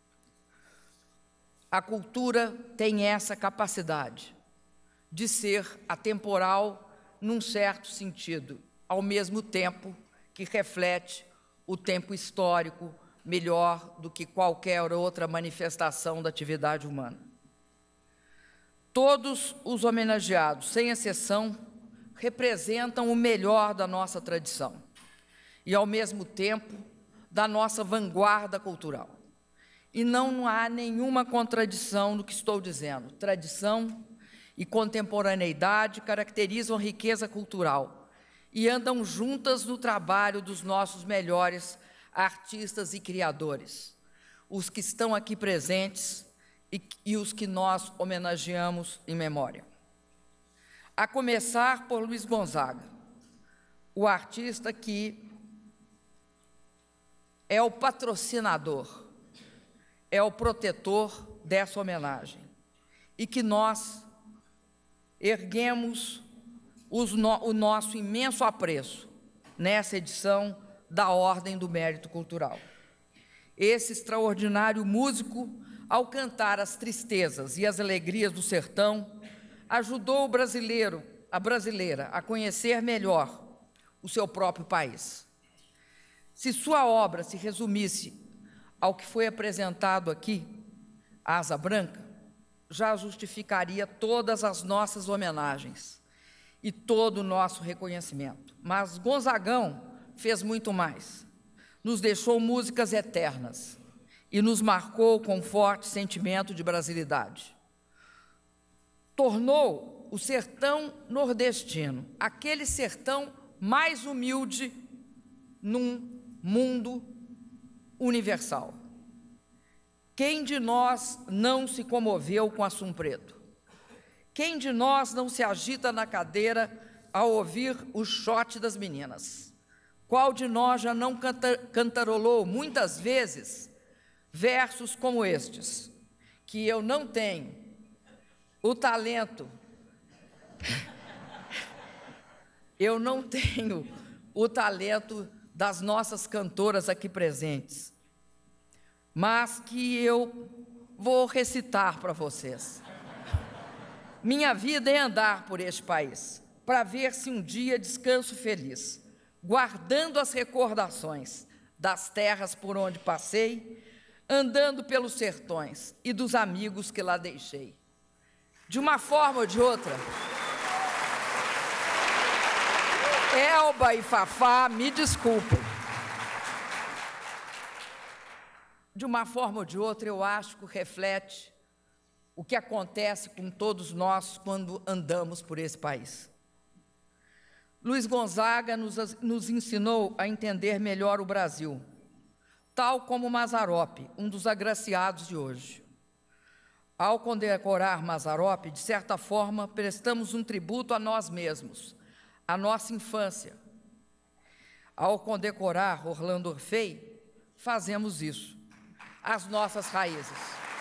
A cultura tem essa capacidade de ser atemporal num certo sentido, ao mesmo tempo que reflete o tempo histórico melhor do que qualquer outra manifestação da atividade humana. Todos os homenageados, sem exceção, representam o melhor da nossa tradição e, ao mesmo tempo, da nossa vanguarda cultural. E não há nenhuma contradição no que estou dizendo. Tradição e contemporaneidade caracterizam a riqueza cultural e andam juntas no trabalho dos nossos melhores artistas e criadores, os que estão aqui presentes e os que nós homenageamos em memória. A começar por Luiz Gonzaga, o artista que é o patrocinador, é o protetor dessa homenagem, e que nós erguemos o nosso imenso apreço nessa edição da Ordem do Mérito Cultural. Esse extraordinário músico, ao cantar as tristezas e as alegrias do sertão, ajudou o brasileiro, a brasileira, a conhecer melhor o seu próprio país. Se sua obra se resumisse ao que foi apresentado aqui, a Asa Branca, já justificaria todas as nossas homenagens e todo o nosso reconhecimento. Mas Gonzagão fez muito mais. Nos deixou músicas eternas e nos marcou com forte sentimento de brasilidade. Tornou o sertão nordestino aquele sertão mais humilde num mundo universal. Quem de nós não se comoveu com Assum Preto? Quem de nós não se agita na cadeira ao ouvir o xote das meninas? Qual de nós já não cantarolou muitas vezes versos como estes? Que eu não tenho o talento, eu não tenho o talento das nossas cantoras aqui presentes, mas que eu vou recitar para vocês. Minha vida é andar por este país, para ver se um dia descanso feliz, guardando as recordações das terras por onde passei, andando pelos sertões e dos amigos que lá deixei. De uma forma ou de outra, Elba e Fafá, me desculpem. De uma forma ou de outra, eu acho que reflete o que acontece com todos nós quando andamos por esse país. Luiz Gonzaga nos ensinou a entender melhor o Brasil, tal como Mazzaropi, um dos agraciados de hoje. Ao condecorar Mazzaropi, de certa forma, prestamos um tributo a nós mesmos, à nossa infância. Ao condecorar Orlando Orfei, fazemos isso, as nossas raízes.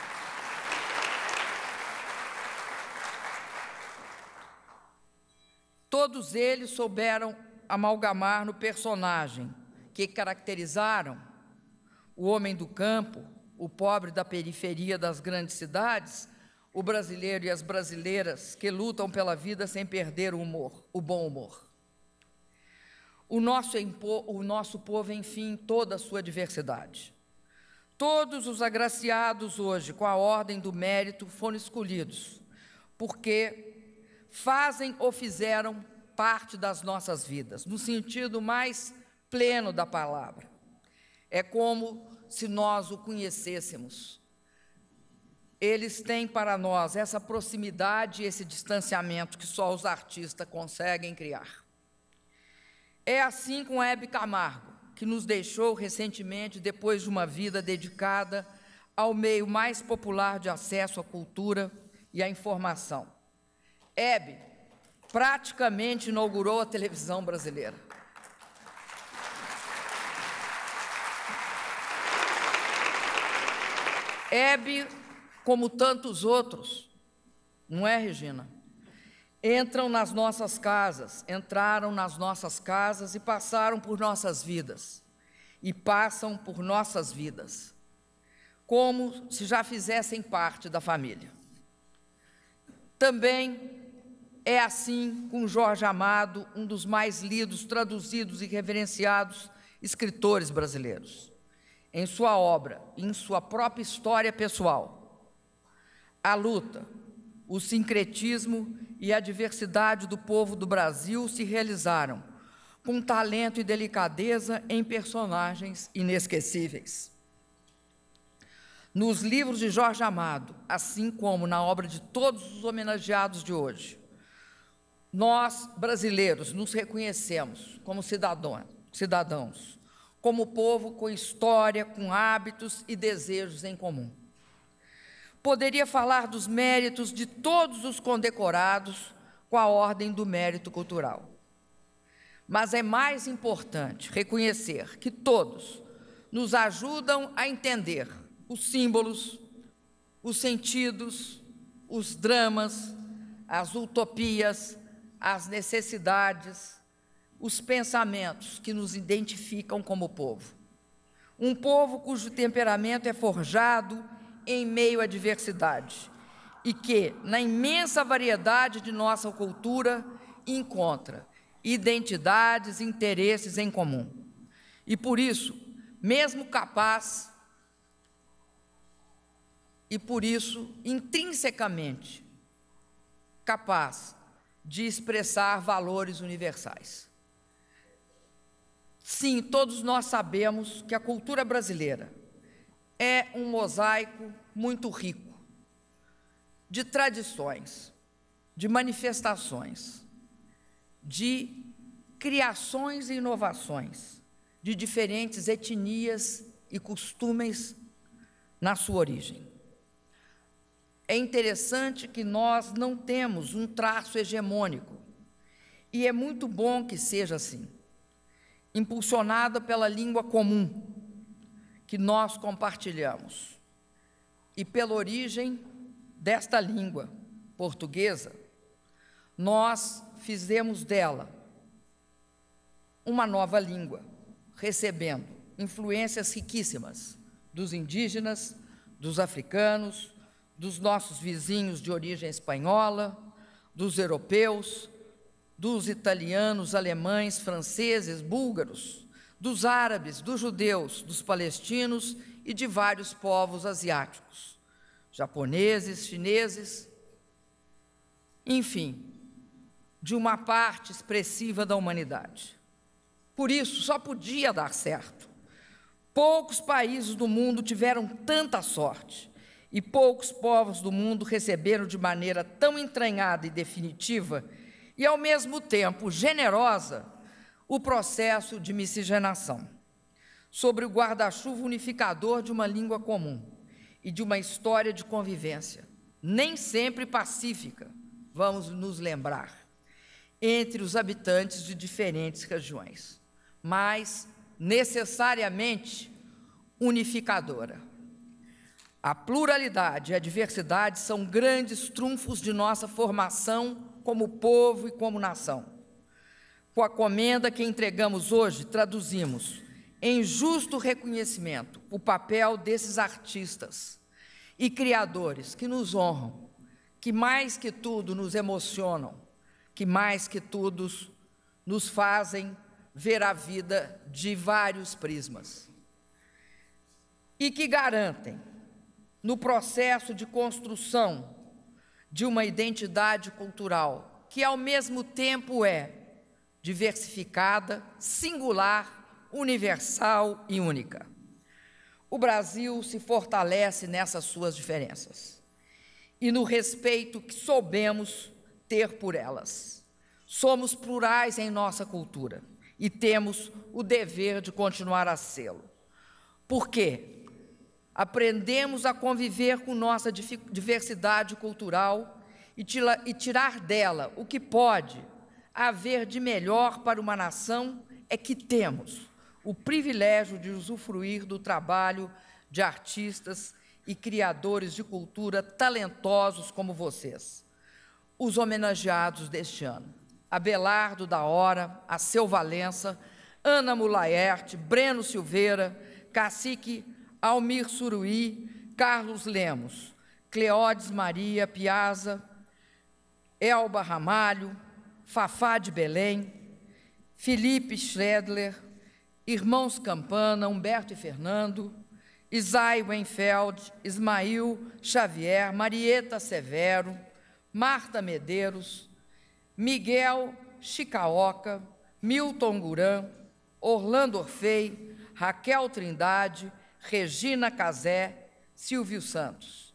Todos eles souberam amalgamar no personagem que caracterizaram o homem do campo, o pobre da periferia das grandes cidades, o brasileiro e as brasileiras que lutam pela vida sem perder o humor, o bom humor. O nosso povo, enfim, toda a sua diversidade. Todos os agraciados hoje com a Ordem do Mérito foram escolhidos, porque fazem ou fizeram parte das nossas vidas, no sentido mais pleno da palavra. É como se nós o conhecêssemos. Eles têm para nós essa proximidade e esse distanciamento que só os artistas conseguem criar. É assim com Hebe Camargo, que nos deixou recentemente depois de uma vida dedicada ao meio mais popular de acesso à cultura e à informação. Hebe praticamente inaugurou a televisão brasileira. Hebe, como tantos outros, não é, Regina? Entraram nas nossas casas e passaram por nossas vidas, e passam por nossas vidas, como se já fizessem parte da família. Também é assim com Jorge Amado, um dos mais lidos, traduzidos e reverenciados escritores brasileiros. Em sua obra, em sua própria história pessoal, a luta, o sincretismo e a diversidade do povo do Brasil se realizaram com talento e delicadeza em personagens inesquecíveis. Nos livros de Jorge Amado, assim como na obra de todos os homenageados de hoje, nós, brasileiros, nos reconhecemos como cidadãos, como povo com história, com hábitos e desejos em comum. Poderia falar dos méritos de todos os condecorados com a Ordem do Mérito Cultural. Mas é mais importante reconhecer que todos nos ajudam a entender os símbolos, os sentidos, os dramas, as utopias, as necessidades, os pensamentos que nos identificam como povo. Um povo cujo temperamento é forjado em meio à diversidade e que, na imensa variedade de nossa cultura, encontra identidades e interesses em comum. E por isso, mesmo capaz, e por isso, intrinsecamente capaz de expressar valores universais. Sim, todos nós sabemos que a cultura brasileira é um mosaico muito rico de tradições, de manifestações, de criações e inovações, de diferentes etnias e costumes na sua origem. É interessante que nós não temos um traço hegemônico, e é muito bom que seja assim, impulsionada pela língua comum que nós compartilhamos e pela origem desta língua portuguesa, nós fizemos dela uma nova língua, recebendo influências riquíssimas dos indígenas, dos africanos, dos nossos vizinhos de origem espanhola, dos europeus, dos italianos, alemães, franceses, búlgaros, dos árabes, dos judeus, dos palestinos e de vários povos asiáticos, japoneses, chineses, enfim, de uma parte expressiva da humanidade. Por isso, só podia dar certo. Poucos países do mundo tiveram tanta sorte e poucos povos do mundo receberam de maneira tão entranhada e definitiva e, ao mesmo tempo, generosa, o processo de miscigenação, sobre o guarda-chuva unificador de uma língua comum e de uma história de convivência, nem sempre pacífica, vamos nos lembrar, entre os habitantes de diferentes regiões, mas necessariamente unificadora. A pluralidade e a diversidade são grandes trunfos de nossa formação como povo e como nação. Com a comenda que entregamos hoje, traduzimos em justo reconhecimento o papel desses artistas e criadores que nos honram, que mais que tudo nos emocionam, que mais que tudo nos fazem ver a vida de vários prismas e que garantem, no processo de construção de uma identidade cultural, que ao mesmo tempo é diversificada, singular, universal e única. O Brasil se fortalece nessas suas diferenças e no respeito que soubemos ter por elas. Somos plurais em nossa cultura e temos o dever de continuar a sê-lo. Por quê? Aprendemos a conviver com nossa diversidade cultural e tirar dela o que pode haver de melhor para uma nação é que temos o privilégio de usufruir do trabalho de artistas e criadores de cultura talentosos como vocês. Os homenageados deste ano: Abelardo da Hora, Alceu Valença, Ana Mulaerte, Breno Silveira, Cacique Almir Suruí, Carlos Lemos, Cleódes Maria Piazza, Elba Ramalho, Fafá de Belém, Felipe Schredler, irmãos Campana, Humberto e Fernando, Isai Weinfeld, Ismael Xavier, Marieta Severo, Marta Medeiros, Miguel Chicaoca, Milton Guran, Orlando Orfei, Raquel Trindade, Regina Casé, Silvio Santos.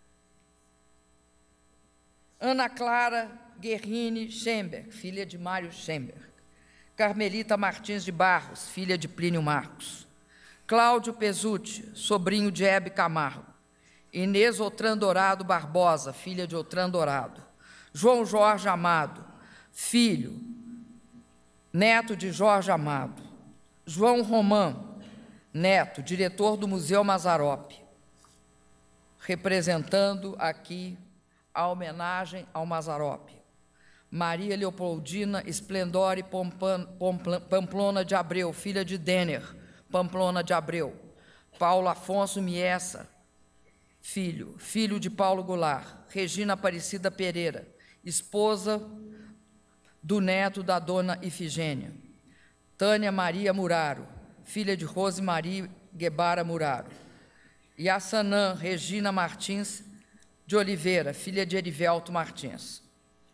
Ana Clara Guerrini Schemberg, filha de Mário Schemberg. Carmelita Martins de Barros, filha de Plínio Marcos. Cláudio Pesutti, sobrinho de Hebe Camargo. Inês Outran Dourado Barbosa, filha de Outran Dourado. João Jorge Amado, filho, neto de Jorge Amado. João Romão, neto, diretor do Museu Mazzaropi, representando aqui a homenagem ao Mazzaropi. Maria Leopoldina Esplendore Pamplona de Abreu, filha de Denner Pamplona de Abreu. Paulo Afonso Miessa, filho de Paulo Goulart. Regina Aparecida Pereira, esposa do neto da dona Ifigênia. Tânia Maria Muraro, filha de Rose Maria Guebara Muraro. Yassanã Regina Martins de Oliveira, filha de Erivelto Martins.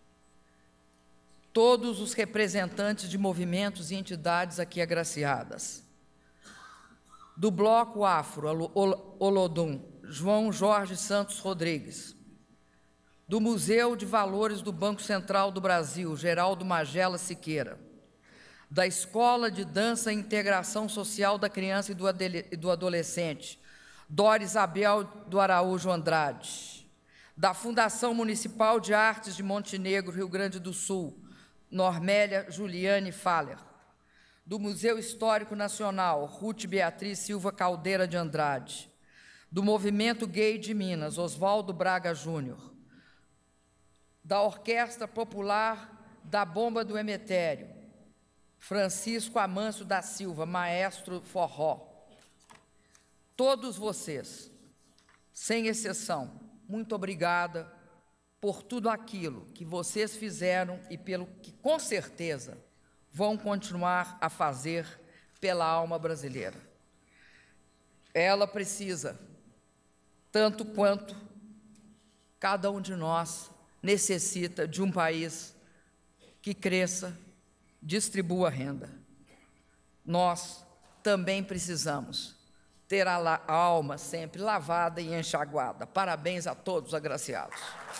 Todos os representantes de movimentos e entidades aqui agraciadas. Do Bloco Afro Olodum, João Jorge Santos Rodrigues. Do Museu de Valores do Banco Central do Brasil, Geraldo Magela Siqueira. Da Escola de Dança e Integração Social da Criança e do Adolescente, Dora Isabel do Araújo Andrade. Da Fundação Municipal de Artes de Montenegro, Rio Grande do Sul, Normélia Juliane Faller. Do Museu Histórico Nacional, Ruth Beatriz Silva Caldeira de Andrade. Do Movimento Gay de Minas, Oswaldo Braga Júnior. Da Orquestra Popular da Bomba do Emetério, Francisco Amâncio da Silva, maestro forró. Todos vocês, sem exceção, muito obrigada por tudo aquilo que vocês fizeram e pelo que, com certeza, vão continuar a fazer pela alma brasileira. Ela precisa, tanto quanto cada um de nós necessita de um país que cresça, distribua renda. Nós também precisamos ter a alma sempre lavada e enxaguada. Parabéns a todos os agraciados.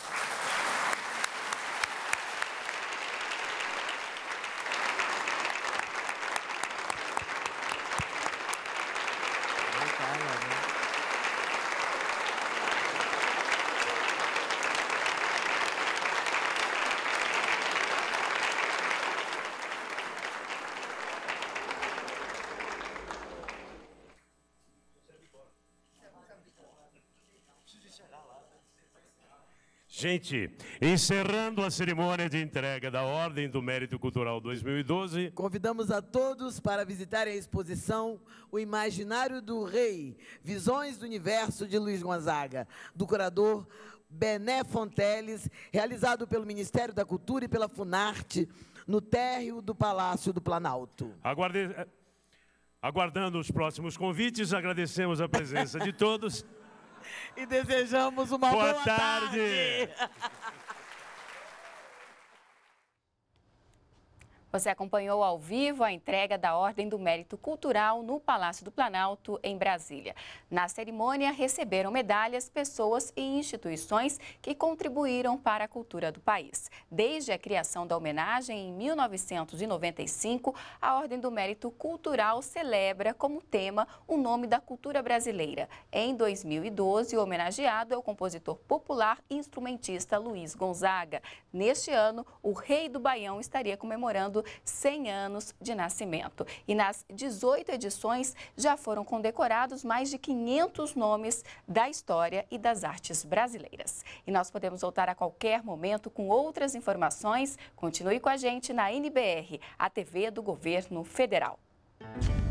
Gente, encerrando a cerimônia de entrega da Ordem do Mérito Cultural 2012. Convidamos a todos para visitarem a exposição O Imaginário do Rei, Visões do Universo de Luiz Gonzaga, do curador Bené Fonteles, realizado pelo Ministério da Cultura e pela Funarte, no térreo do Palácio do Planalto. Aguardando os próximos convites, agradecemos a presença de todos. E desejamos uma boa tarde. Você acompanhou ao vivo a entrega da Ordem do Mérito Cultural no Palácio do Planalto, em Brasília. Na cerimônia, receberam medalhas pessoas e instituições que contribuíram para a cultura do país. Desde a criação da homenagem em 1995, a Ordem do Mérito Cultural celebra como tema o nome da cultura brasileira. Em 2012, o homenageado é o compositor popular e instrumentista Luiz Gonzaga. Neste ano, o Rei do Baião estaria comemorando 100 anos de nascimento. E nas 18 edições já foram condecorados mais de 500 nomes da história e das artes brasileiras. E nós podemos voltar a qualquer momento com outras informações. Continue com a gente na NBR, a TV do Governo Federal.